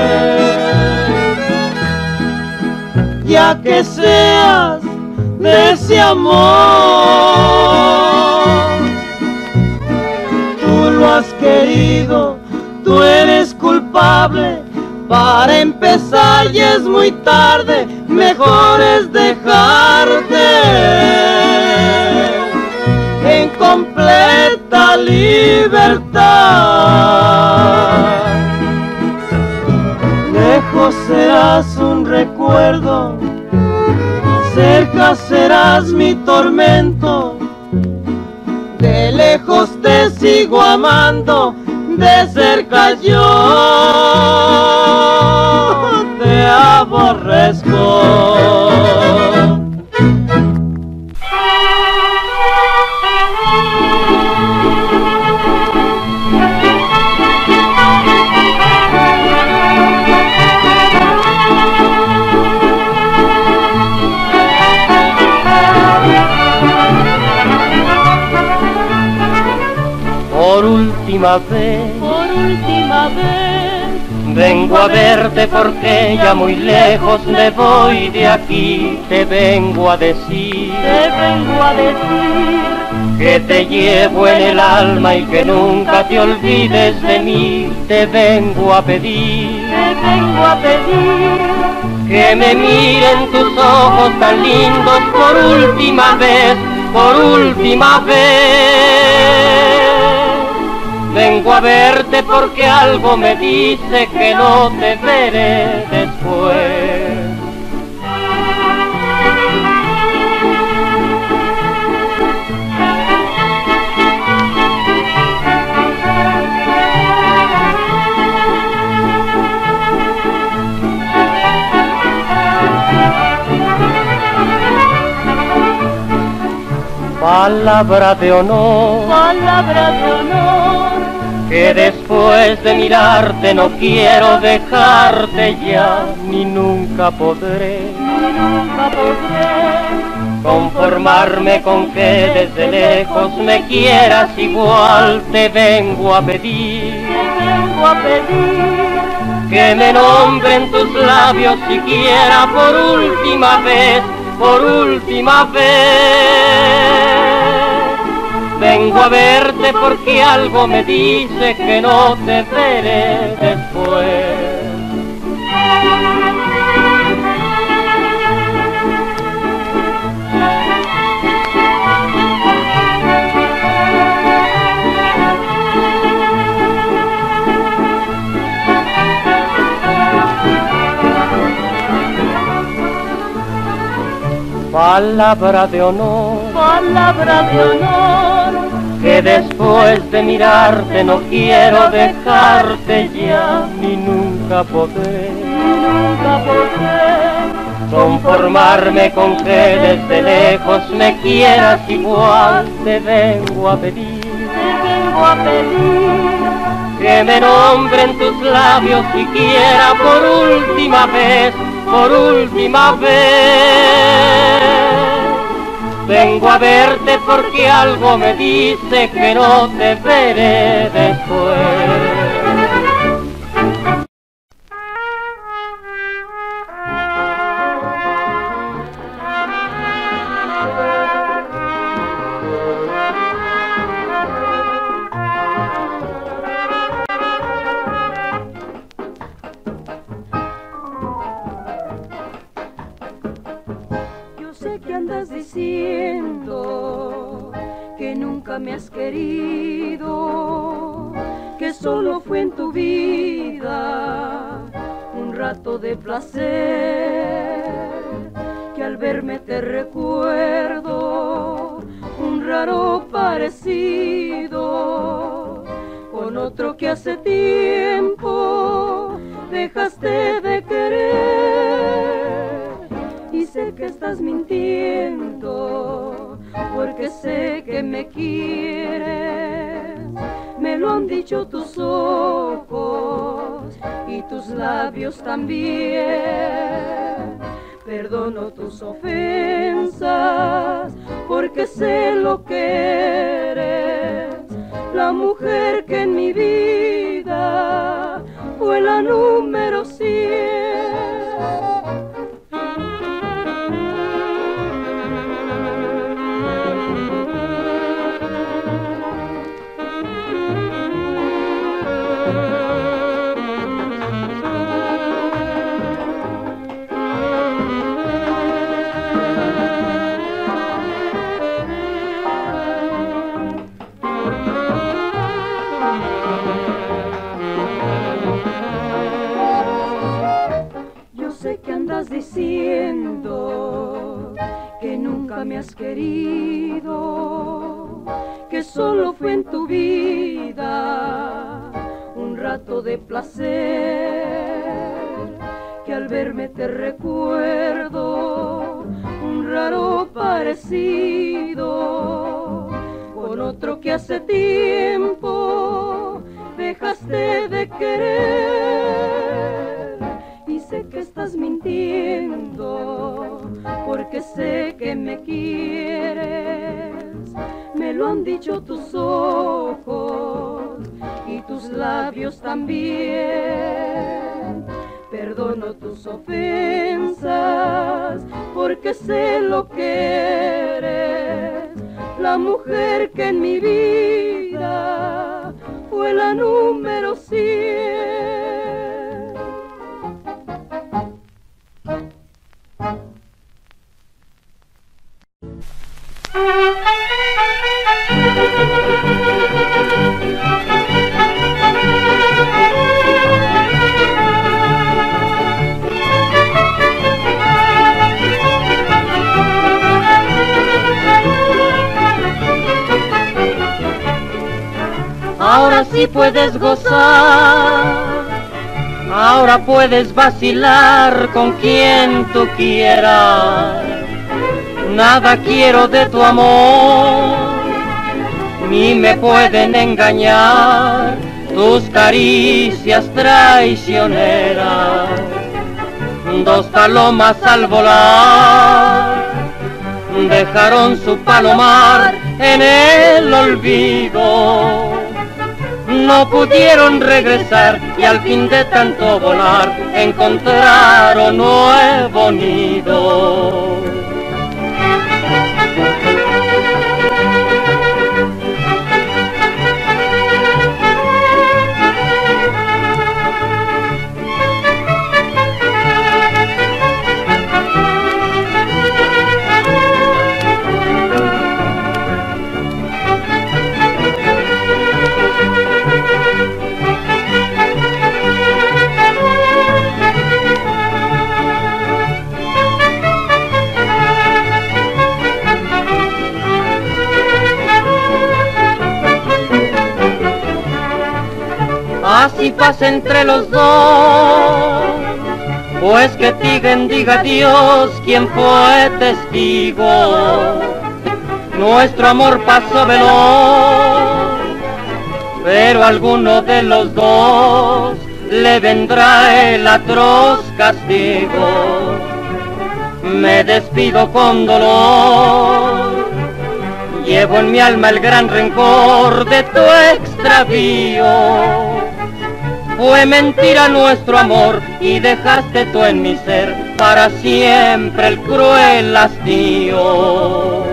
ya que seas de ese amor. Tú lo has querido, tú eres culpable. Para empezar ya es muy tarde, mejor es dejarte en completa libertad. Lejos serás un recuerdo, cerca serás mi tormento. De lejos te sigo amando, de cerca yo te aborrezco. Por última vez, vengo a verte porque ya muy lejos me voy de aquí. Te vengo a decir que te llevo en el alma y que nunca te olvides de mí. Te vengo a pedir que me miren tus ojos tan lindos por última vez, por última vez. Vengo a verte porque algo me dice que no te veré después. Palabra de honor, que después de mirarte no quiero dejarte ya, ni nunca podré conformarme con que desde lejos me quieras igual. Te vengo a pedir que me nombren tus labios siquiera por última vez, por última vez. Vengo a verte porque algo me dice que no te veré después. Palabra de honor, que después de mirarte no quiero dejarte ya, ni nunca podré conformarme con que desde lejos me quieras igual. Te vengo a pedir que me nombren tus labios siquiera por última vez, por última vez. Vengo a verte porque algo me dice que no te veré después. diciendo que nunca me has querido, que solo fue en tu vida un rato de placer, que al verme te recuerdo un raro parecido con otro que hace tiempo dejaste de querer. Y sé que estás mintiendo porque sé que me quieres, me lo han dicho tus ojos y tus labios también. Perdono tus ofensas porque sé lo que eres, la mujer que en mi vida fue la número 100. Diciendo que nunca me has querido, que solo fue en tu vida un rato de placer, que al verme te recuerdo un raro parecido con otro que hace tiempo dejaste de querer. Y sé que estás mintiendo porque sé que me quieres, me lo han dicho tus ojos y tus labios también. Perdono tus ofensas porque sé lo que eres, la mujer que en mi vida fue la número 100. Ahora sí puedes gozar, ahora puedes vacilar con quien tú quieras. Nada quiero de tu amor, ni me pueden engañar tus caricias traicioneras. Dos palomas al volar dejaron su palomar en el olvido. No pudieron regresar y al fin de tanto volar encontraron nuevo nido. Así pasa entre los dos, pues que diga Dios quién fue testigo. Nuestro amor pasó veloz, pero a alguno de los dos le vendrá el atroz castigo. Me despido con dolor, llevo en mi alma el gran rencor de tu extravío. Fue mentira nuestro amor y dejaste tú en mi ser para siempre el cruel hastío.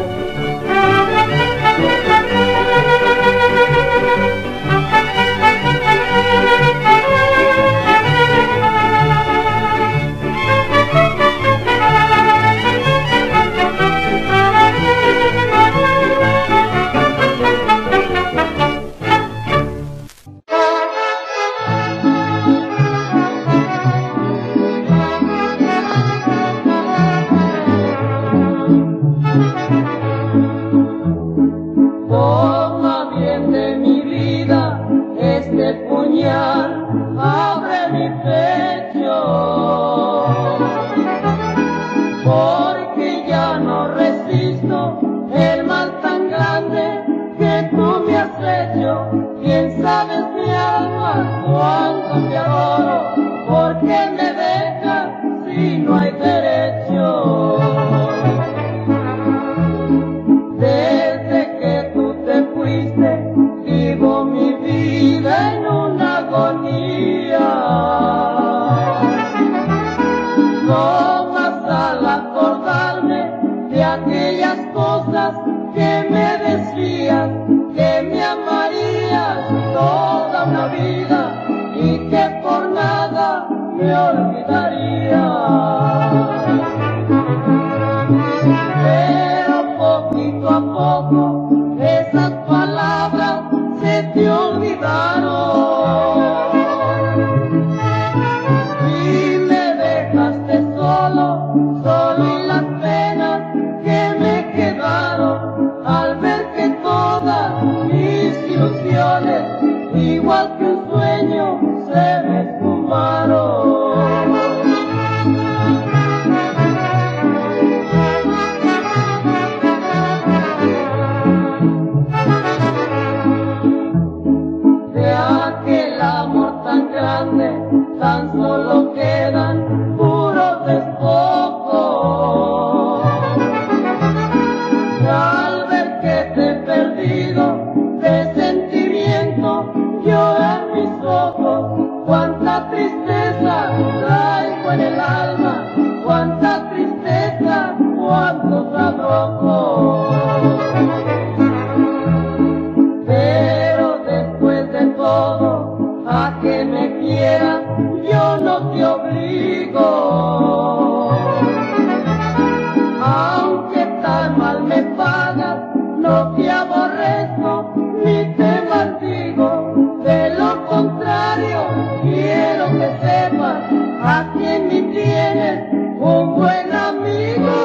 el mal tan grande que tú me has hecho. Quién sabe mi alma cuánto te adoro, ¿por qué me dejas si no hay derecho? Desde que tú te fuiste, vivo mi vida en una agonía. No más al acordarme de aquellas cosas que me decías, que me amarías toda una vida y que por nada me olvidaría. Pero poquito a poco esas palabras se te olvidaron y me dejaste solo, solo en las penas que me quedaron al ver que todas mis ilusiones, igual que un sueño, se me esfumaron. De aquel amor tan grande, tan solo quedan puros despojos. Al ver que te he perdido de sentimiento, lloran mis ojos. Cuánta tristeza traigo en el alma, cuánta tristeza, cuántos abrojos. Pero después de todo, a que me quieras, yo no te obligo. Aunque tan mal me pagas, no te aborrezco ni te maldigo. De lo contrario, quiero que sepas, aquí en mí tienes un buen amigo.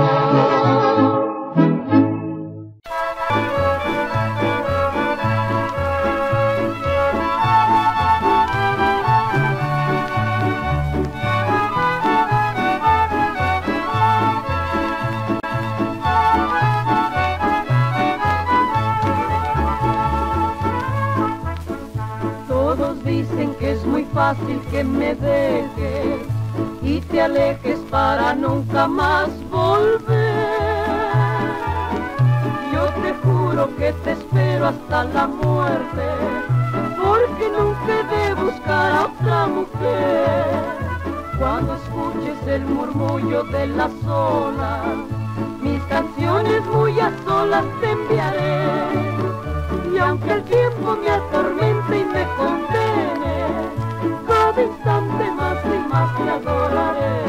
Todos dicen que es muy fácil que me dejes y te alejes para nunca más volver. Yo te juro que te espero hasta la muerte, porque nunca he de buscar a otra mujer. Cuando escuches el murmullo de las olas, mis canciones muy a solas te enviaré. Y aunque el tiempo me atormente y me condene, cada instante más y más te adoraré.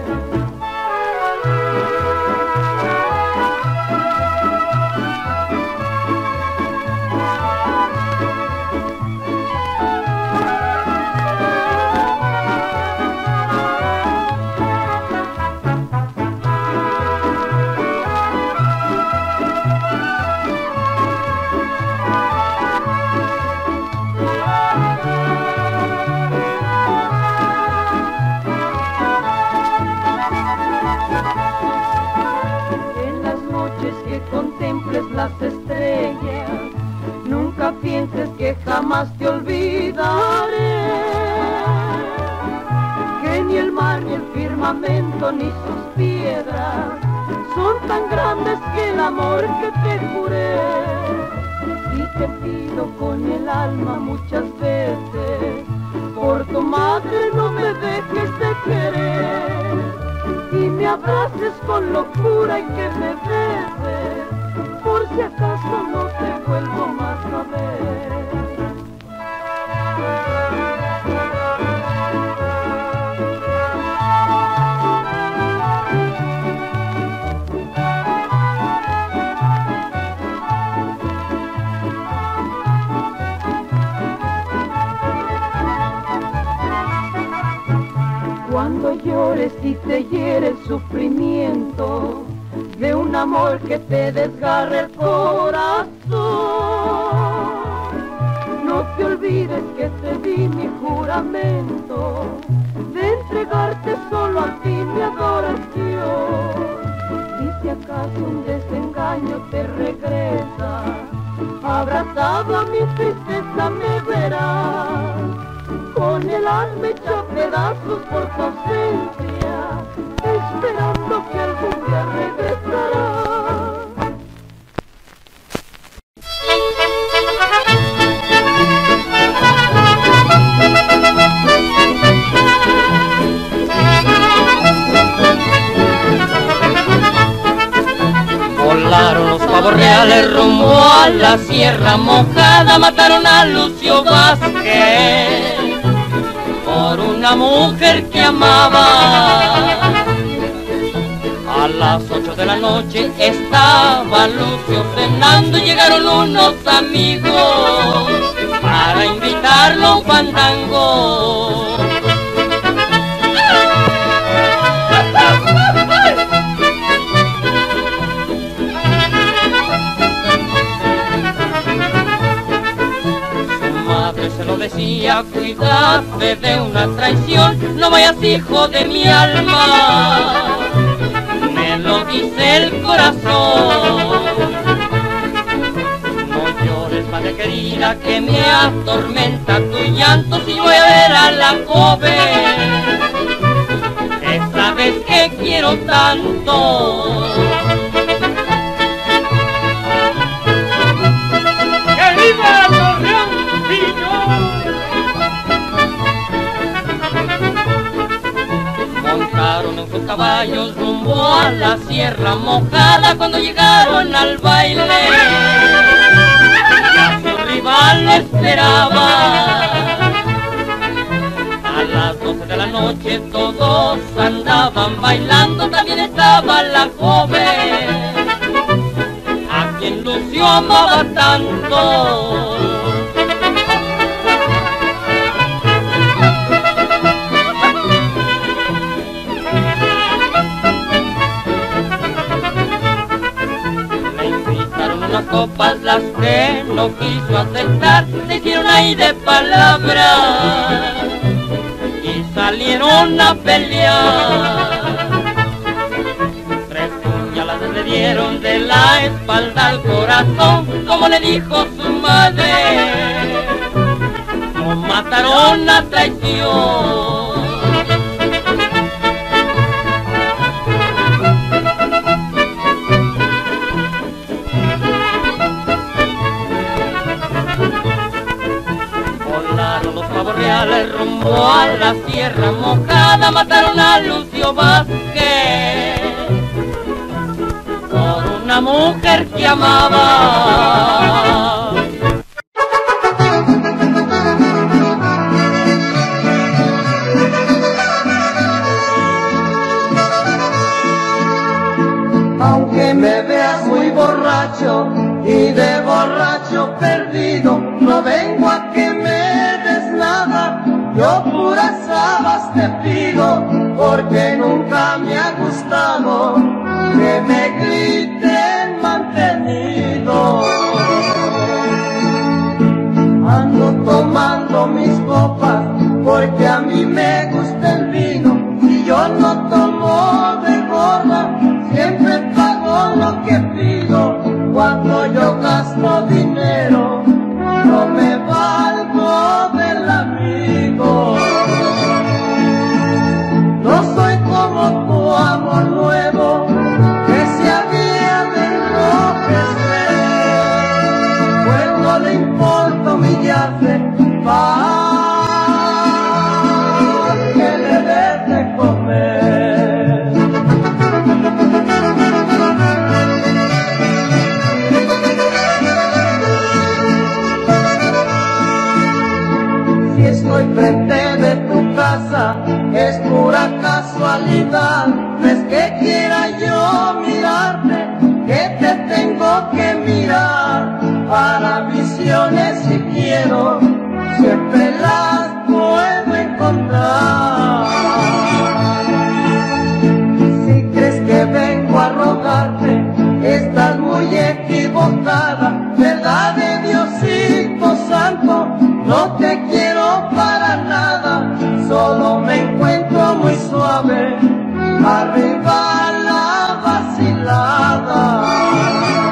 Las estrellas, nunca pienses que jamás te olvidaré, que ni el mar, ni el firmamento, ni sus piedras son tan grandes que el amor que te juré. Y te pido con el alma muchas veces, por tu madre no me dejes de querer, y me abraces con locura y que me beses, por si acaso no te vuelvo más a ver. Cuando llores y te hiere el sufrimiento de un amor que te desgarre el corazón, no te olvides que te di mi juramento de entregarte solo a ti mi adoración. Y si acaso un desengaño año te regresa, abrazado a mi tristeza me verás, con el alma hecha pedazos por tu ausencia, esperando que algún día regresarás. Volaron los pavos reales rumbo a la Sierra Mojada, mataron a Lucio Vázquez por una mujer que amaba. A las 8 de la noche estaba Lucio cenando y llegaron unos amigos para invitarlo a un fandango. Se lo decía, cuídate de una traición, no vayas hijo de mi alma, me lo dice el corazón. No llores, madre querida, que me atormenta tu llanto si voy a ver a la joven, esta vez que quiero tanto. ¡Que viva Torreón! Montaron en sus caballos rumbo a la Sierra Mojada cuando llegaron al baile. Ya su rival lo esperaba. A las 12 de la noche todos andaban bailando, también estaba la joven, a quien Lucio amaba tanto. Unas copas las que no quiso aceptar, se hicieron ahí de palabras y salieron a pelear. 3 puñaladas le dieron de la espalda al corazón, como le dijo su madre, lo mataron a traición. Los pavos reales rumbo a la Sierra Mojada, mataron a Lucio Vázquez por una mujer que amaba. Aunque me veas muy borracho y de borracho perdido, no vengo a que me des nada, yo puras habas te pido, porque nunca me ha gustado que me griten mantenido. Ando tomando mis copas porque a mí me gusta el vino y yo no tomo de gorra, siempre pago lo que pido. Cuando yo gasto dinero no me valgo del amigo. No soy como tu amor nuevo que se había de enloquecer, pues no le importa humillarse para que le des de comer. Si estoy frente de tu casa es pura casualidad, no es que quiera yo mirarte, que te tengo que mirar. Para visiones si quiero, siempre las puedo encontrar. Si crees que vengo a rogarte, estás muy equivocada, verdad de Diosito Santo, no te quiero para nada, solo me encuentro muy suave, arriba la vacilada.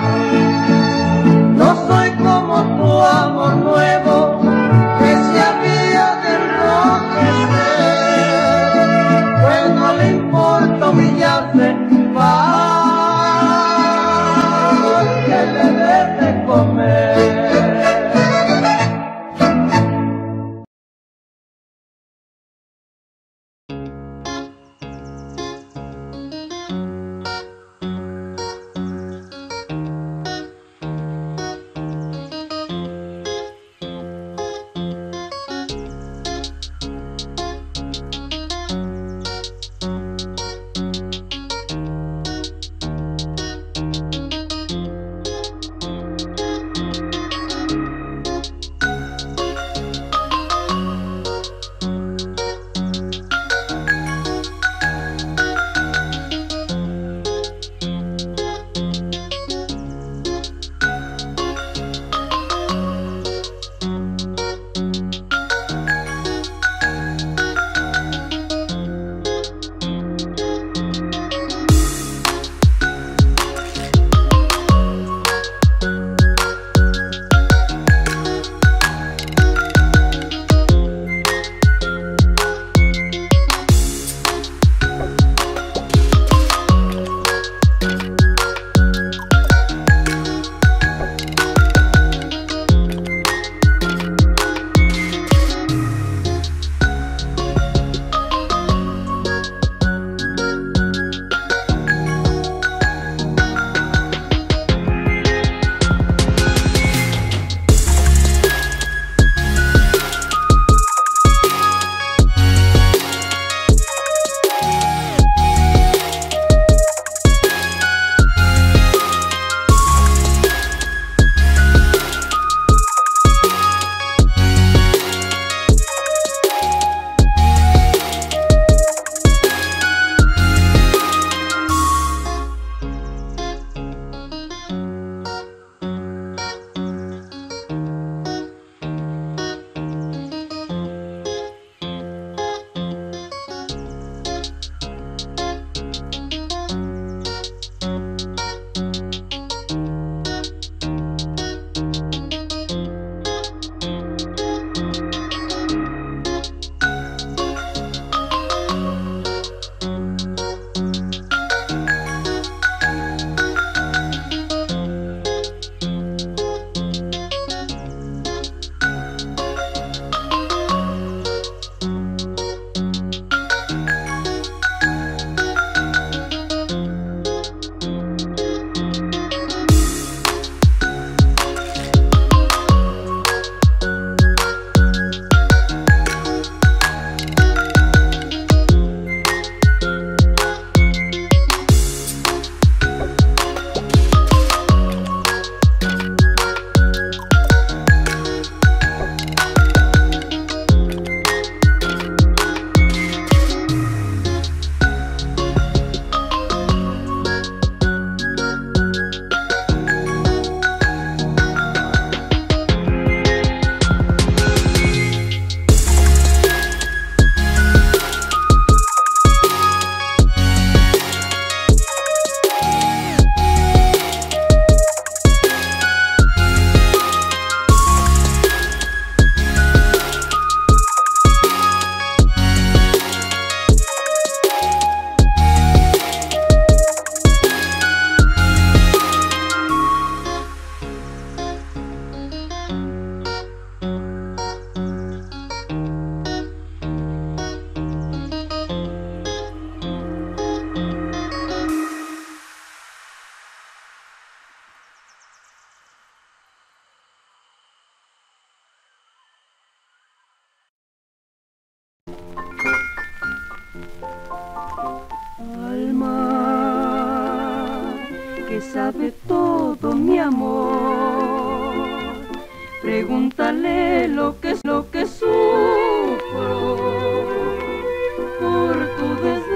sabe todo mi amor. Pregúntale lo que sufro por tu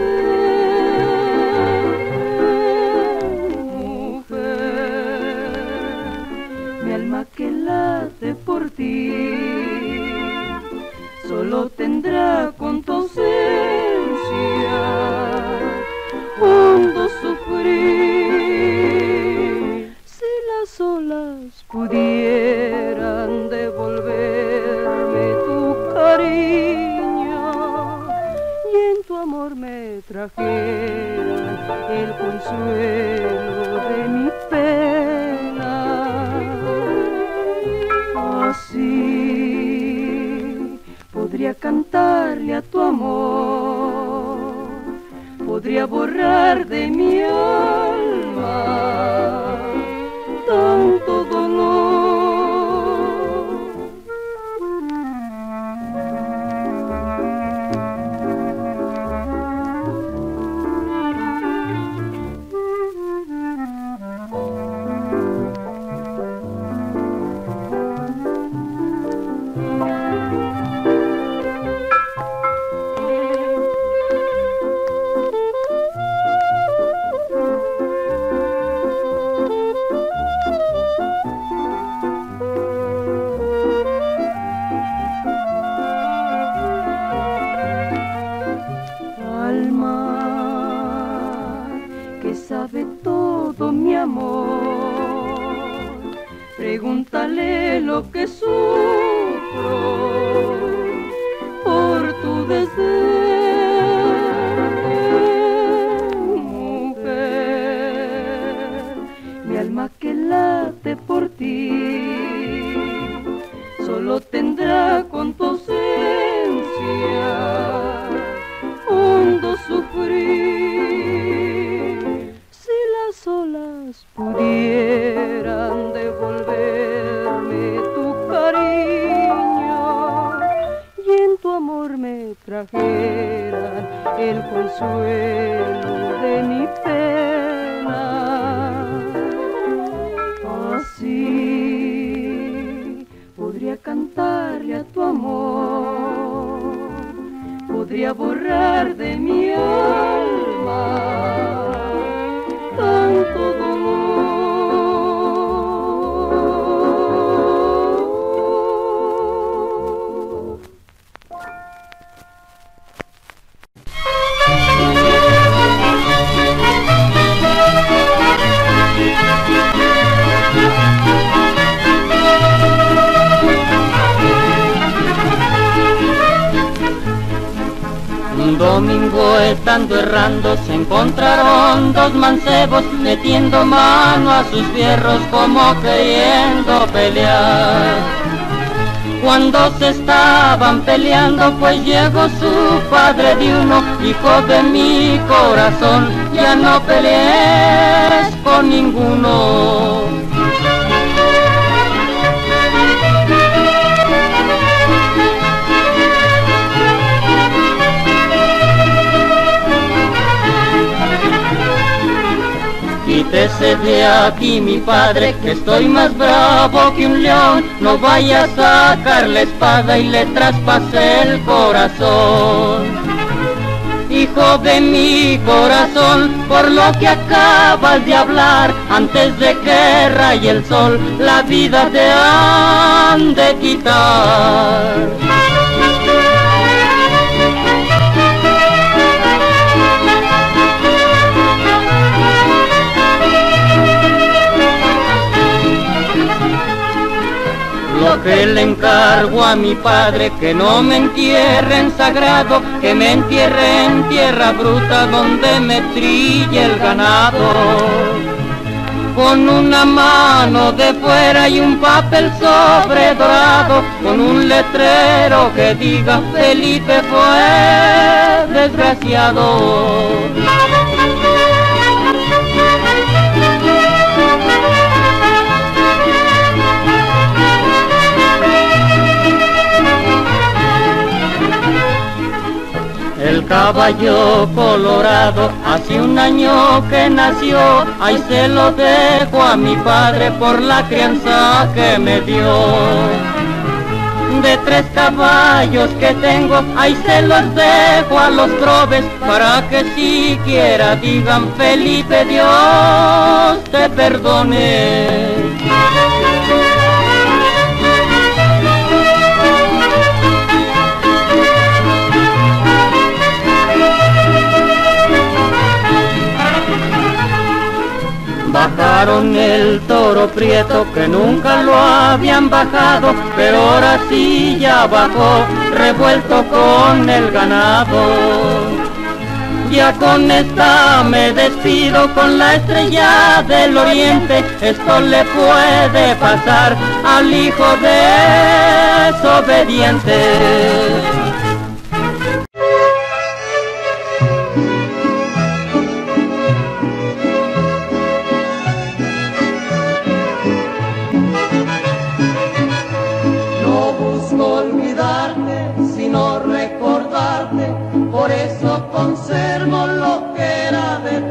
desdén, mujer. Mi alma que late por ti solo tendrá con tu ausencia hondo sufrir. Si las olas pudieran devolverme tu cariño y en tu amor me trajeran el consuelo de mi pena, así podría cantarle a tu amor, podría borrar de mi alma tanto dolor. Sabe todo mi amor, pregúntale lo que sufro por tu desdén, mujer. Mi alma que late por ti solo tendrá con tu ausencia hondo sufrir. Las olas pudieran devolverme tu cariño y en tu amor me trajeran el consuelo de mi pena, así podría cantarle a tu amor, podría borrar de mi alma tanto dolor. Un domingo estando errando se encontraron dos mancebos metiendo mano a sus fierros como queriendo pelear. Cuando se estaban peleando pues llegó su padre de uno: hijo de mi corazón, ya no pelees con ninguno. Quítese de aquí mi padre, que estoy más bravo que un león. No vaya a sacar la espada y le traspase el corazón. Hijo de mi corazón, por lo que acabas de hablar, antes de que raye el sol, la vida te han de quitar. Lo que le encargo a mi padre, que no me entierre en sagrado, que me entierre en tierra bruta donde me trille el ganado. Con una mano de fuera y un papel sobre dorado, con un letrero que diga Felipe fue desgraciado. El caballo colorado, hace un año que nació, ahí se lo dejo a mi padre por la crianza que me dio. De 3 caballos que tengo, ahí se los dejo a los probes, para que siquiera digan: Felipe, Dios te perdone. Bajaron el toro prieto que nunca lo habían bajado, pero ahora sí ya bajó, revuelto con el ganado. Ya con esta me despido, con la estrella del oriente. Esto le puede pasar al hijo desobediente. Sino recordarte, por eso conservo lo que era de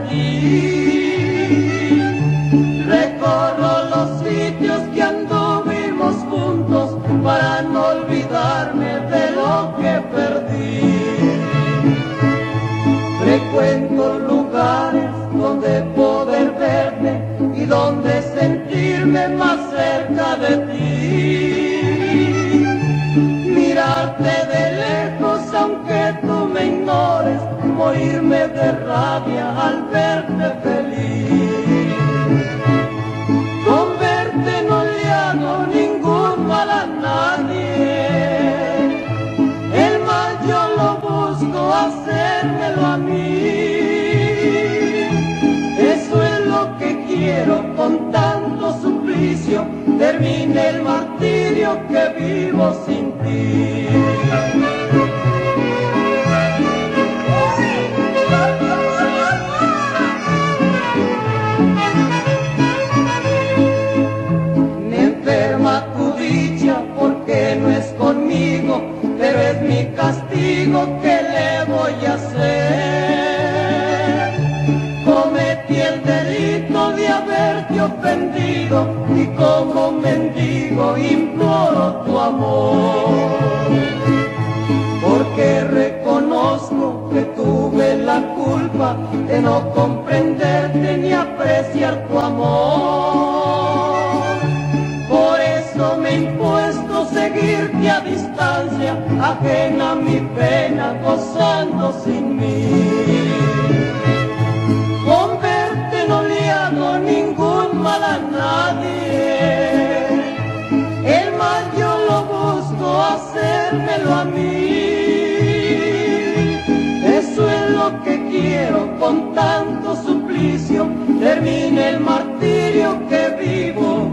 ti. Recorro los sitios que anduvimos juntos para no olvidarme de lo que perdí. Frecuento lugares donde poder verte y donde sentirme más cerca de ti. Mirarte de lejos aunque tú me ignores, morirme de rabia al verte feliz. Con verte no le hago ningún mal a nadie, el mal yo lo busco hacérmelo a mí. Eso es lo que quiero con tanto suplicio, termine el martirio que vivo sin ti. Me enferma tu dicha porque no es conmigo, pero es mi castigo, ¿qué le voy a hacer? Cometí el delito de haberte ofendido y como mendigo imploro tu amor, porque reconozco que tuve la culpa de no comprenderte ni apreciar tu amor. Por eso me he impuesto seguirte a distancia, ajena a mi pena, gozando sin mí. Con verte no le hago ningún mal a nadie, el mal yo lo busco hacérmelo a mí. Eso es lo que quiero con tanto suplicio, termine el martirio que vivo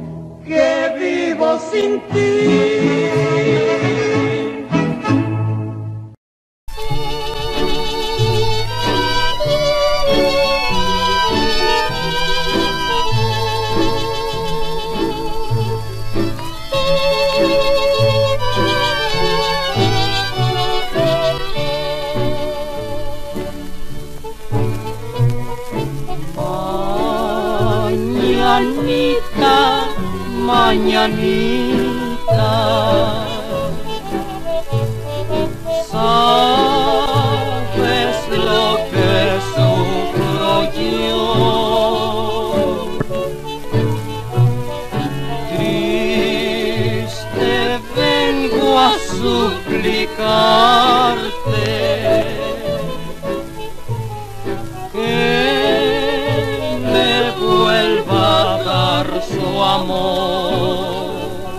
sin ti. Mañanita, mañanita, sabes lo que sufro yo. Triste vengo a suplicarte su amor.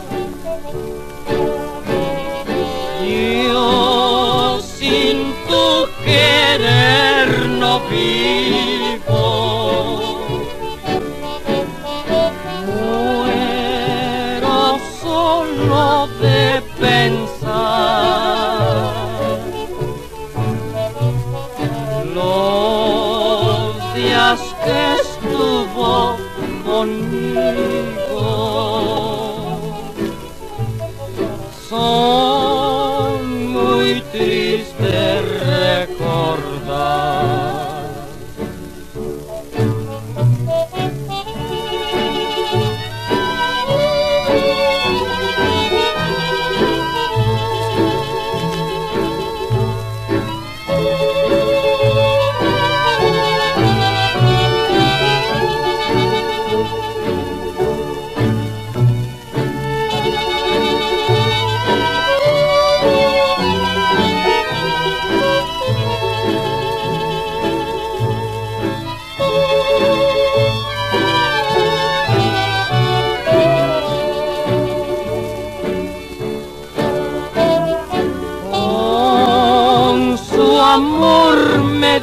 Yo sin tu querer no vivo, muero solo de pensar los días que estuvo conmigo. Son muy tristes recuerdos.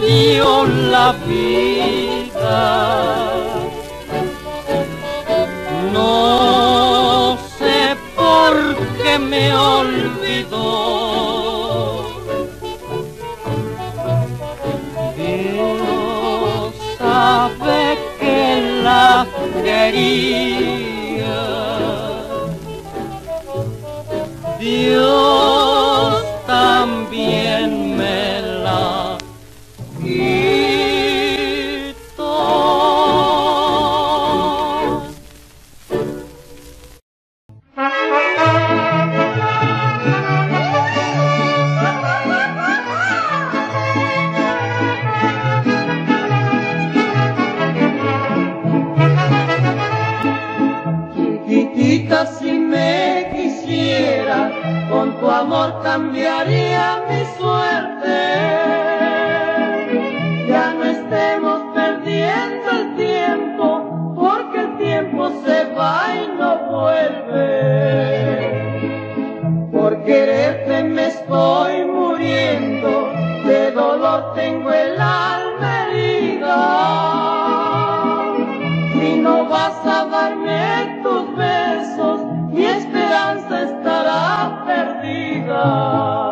dio la vida. No sé por qué me olvidó. Dios sabe que la quería. Dios también me la quitó. Chiquitita, si me quisieras, con tu amor cambiaría mi suerte. Ya no estemos perdiendo el tiempo, porque el tiempo se va y no vuelve. Por quererte me estoy muriendo, de dolor tengo el alma herida. Si no vas a darme tus besos, mi esperanza estará perdida.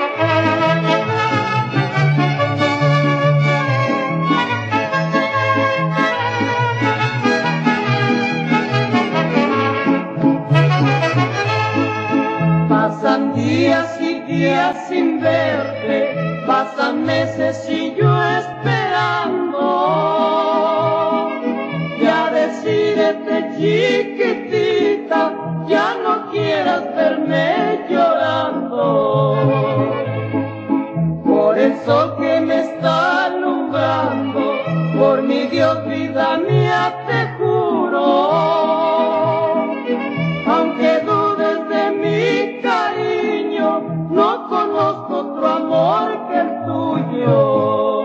Pasan días y días sin verte, pasan meses y yo esperando. Ya decídete, chiquitita, ya no quieras verme llorando. Por el sol que me está alumbrando, por mi Dios, vida mía, te juro. Aunque dudes de mi cariño, no conozco otro amor que el tuyo.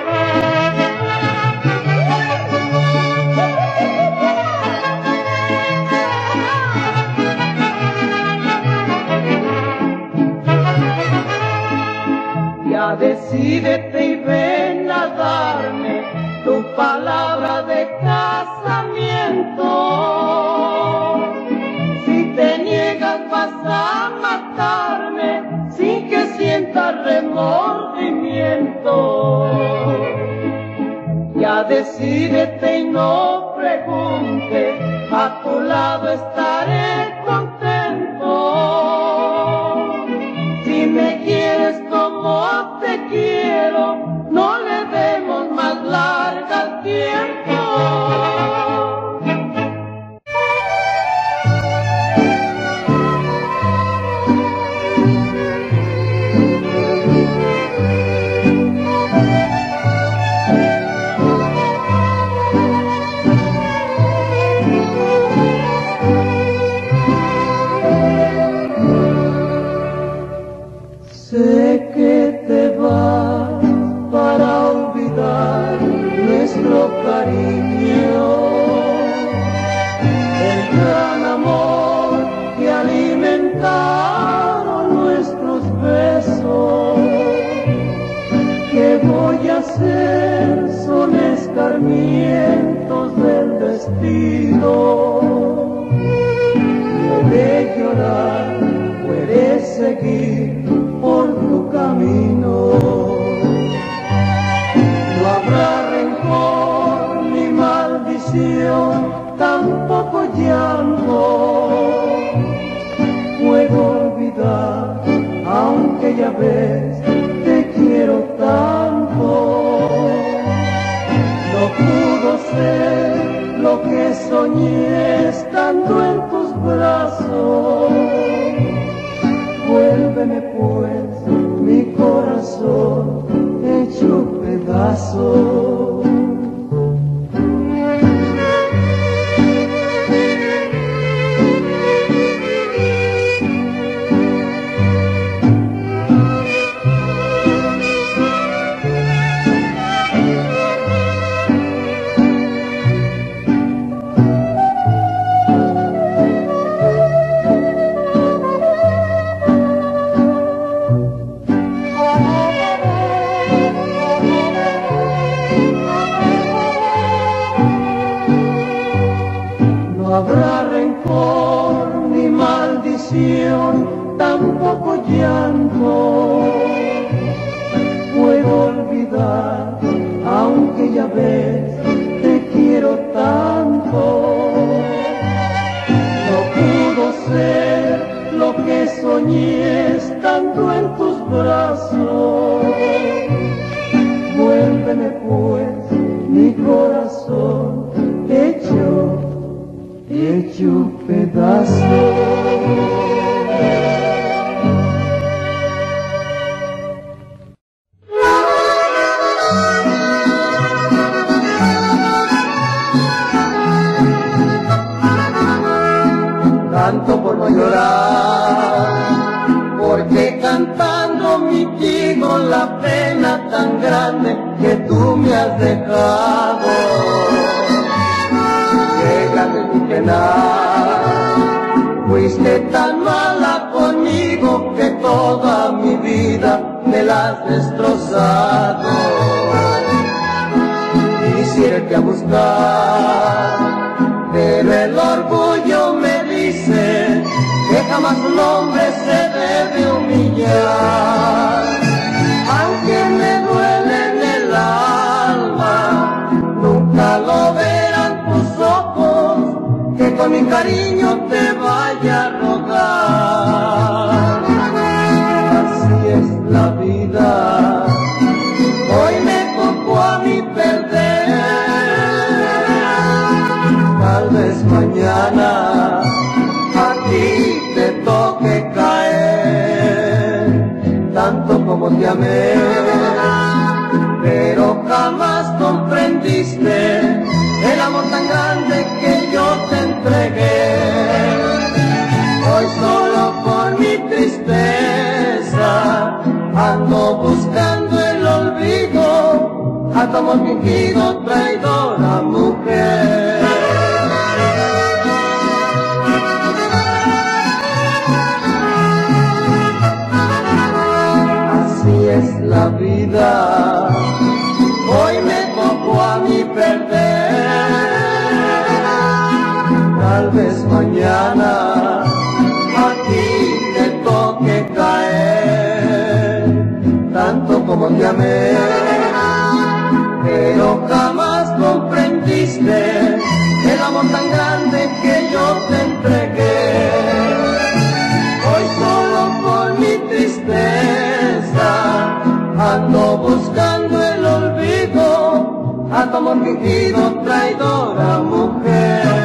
Ya decídete y ven a darme tu palabra de casamiento. Si te niegas vas a matarme sin que sienta remordimiento. Ya decídete y no preguntes, a tu lado estaré contento. Si me quieres como te quiero, no le demos más larga al tiempo. Sé que te vas para olvidar nuestro cariño, el gran amor que alimentaron nuestros besos. ¿Qué voy a hacer? Son escarmientos del destino. Puedes llorar, puedes seguir por tu camino. No habrá rencor ni maldición, tampoco llanto. Puedo olvidar, aunque ya ves, te quiero tanto. No pudo ser lo que soñé estando en tus brazos. Vuélveme pues, mi corazón hecho pedazos. rencor ni maldición, tampoco llanto puedo olvidar, aunque ya ves, te quiero tanto. No pudo ser lo que soñé estando en tus brazos. Vuélveme pues, mi corazón hecho pedazos. Canto por no llorar, porque cantando mitigo la pena tan grande que tú me has dejado. Qué grande mi pena, fuiste tan mala conmigo que toda mi vida me la has destrozado. Quisiera irte a buscar, pero el orgullo me dice que jamás un hombre se debe humillar. Aunque me duele en el alma, nunca lo verán tus ojos, que con mi cariño te vaya a rogar. Así es la vida, hoy me tocó a mí perder. Tal vez mañana a ti te toque caer, tanto como te amé, pero jamás comprendiste el amor tan grande que yo te entregué. Hoy solo por mi tristeza ando buscando el olvido a tu amor fingido, traidora mujer. Así es la vida, hoy me tocó a mí perder. Tal vez mañana a ti te toque caer, tanto como te amé, pero jamás comprendiste el amor tan grande que yo te entregué. Hoy solo por mi tristeza ando buscando el olvido a tu amor fingido, traidora mujer.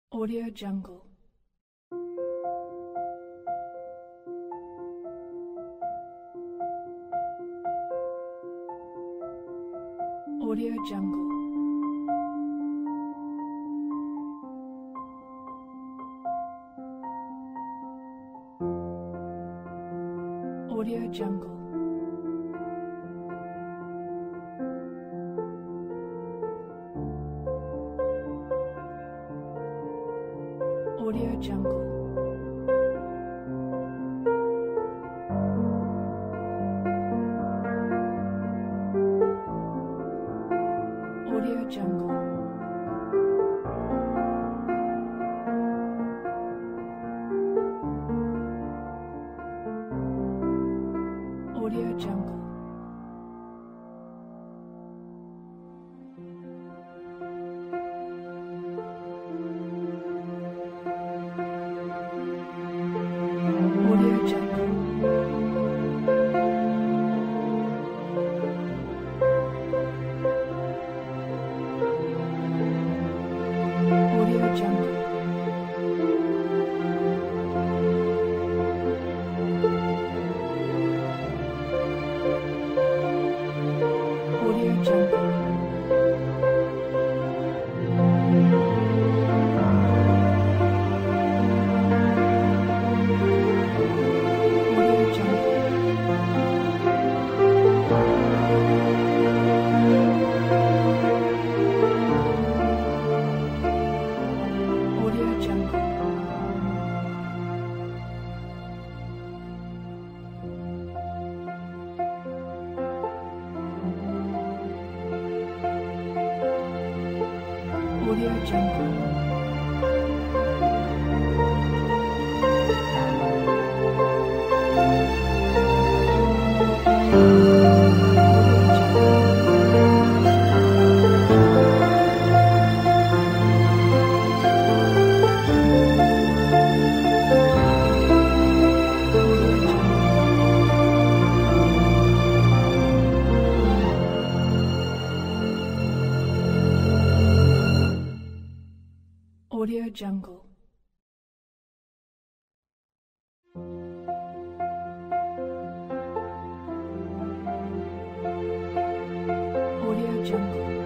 Audio Jungle. Audio Jungle. Audio Jungle. Audio Jungle. Audio Jungle. Audio Jungle. Audio Jungle. Audio Jungle. Audio Jungle. Audio Jungle. Audio Jungle. Audio Jungle. Audio Jungle. Audio Jungle.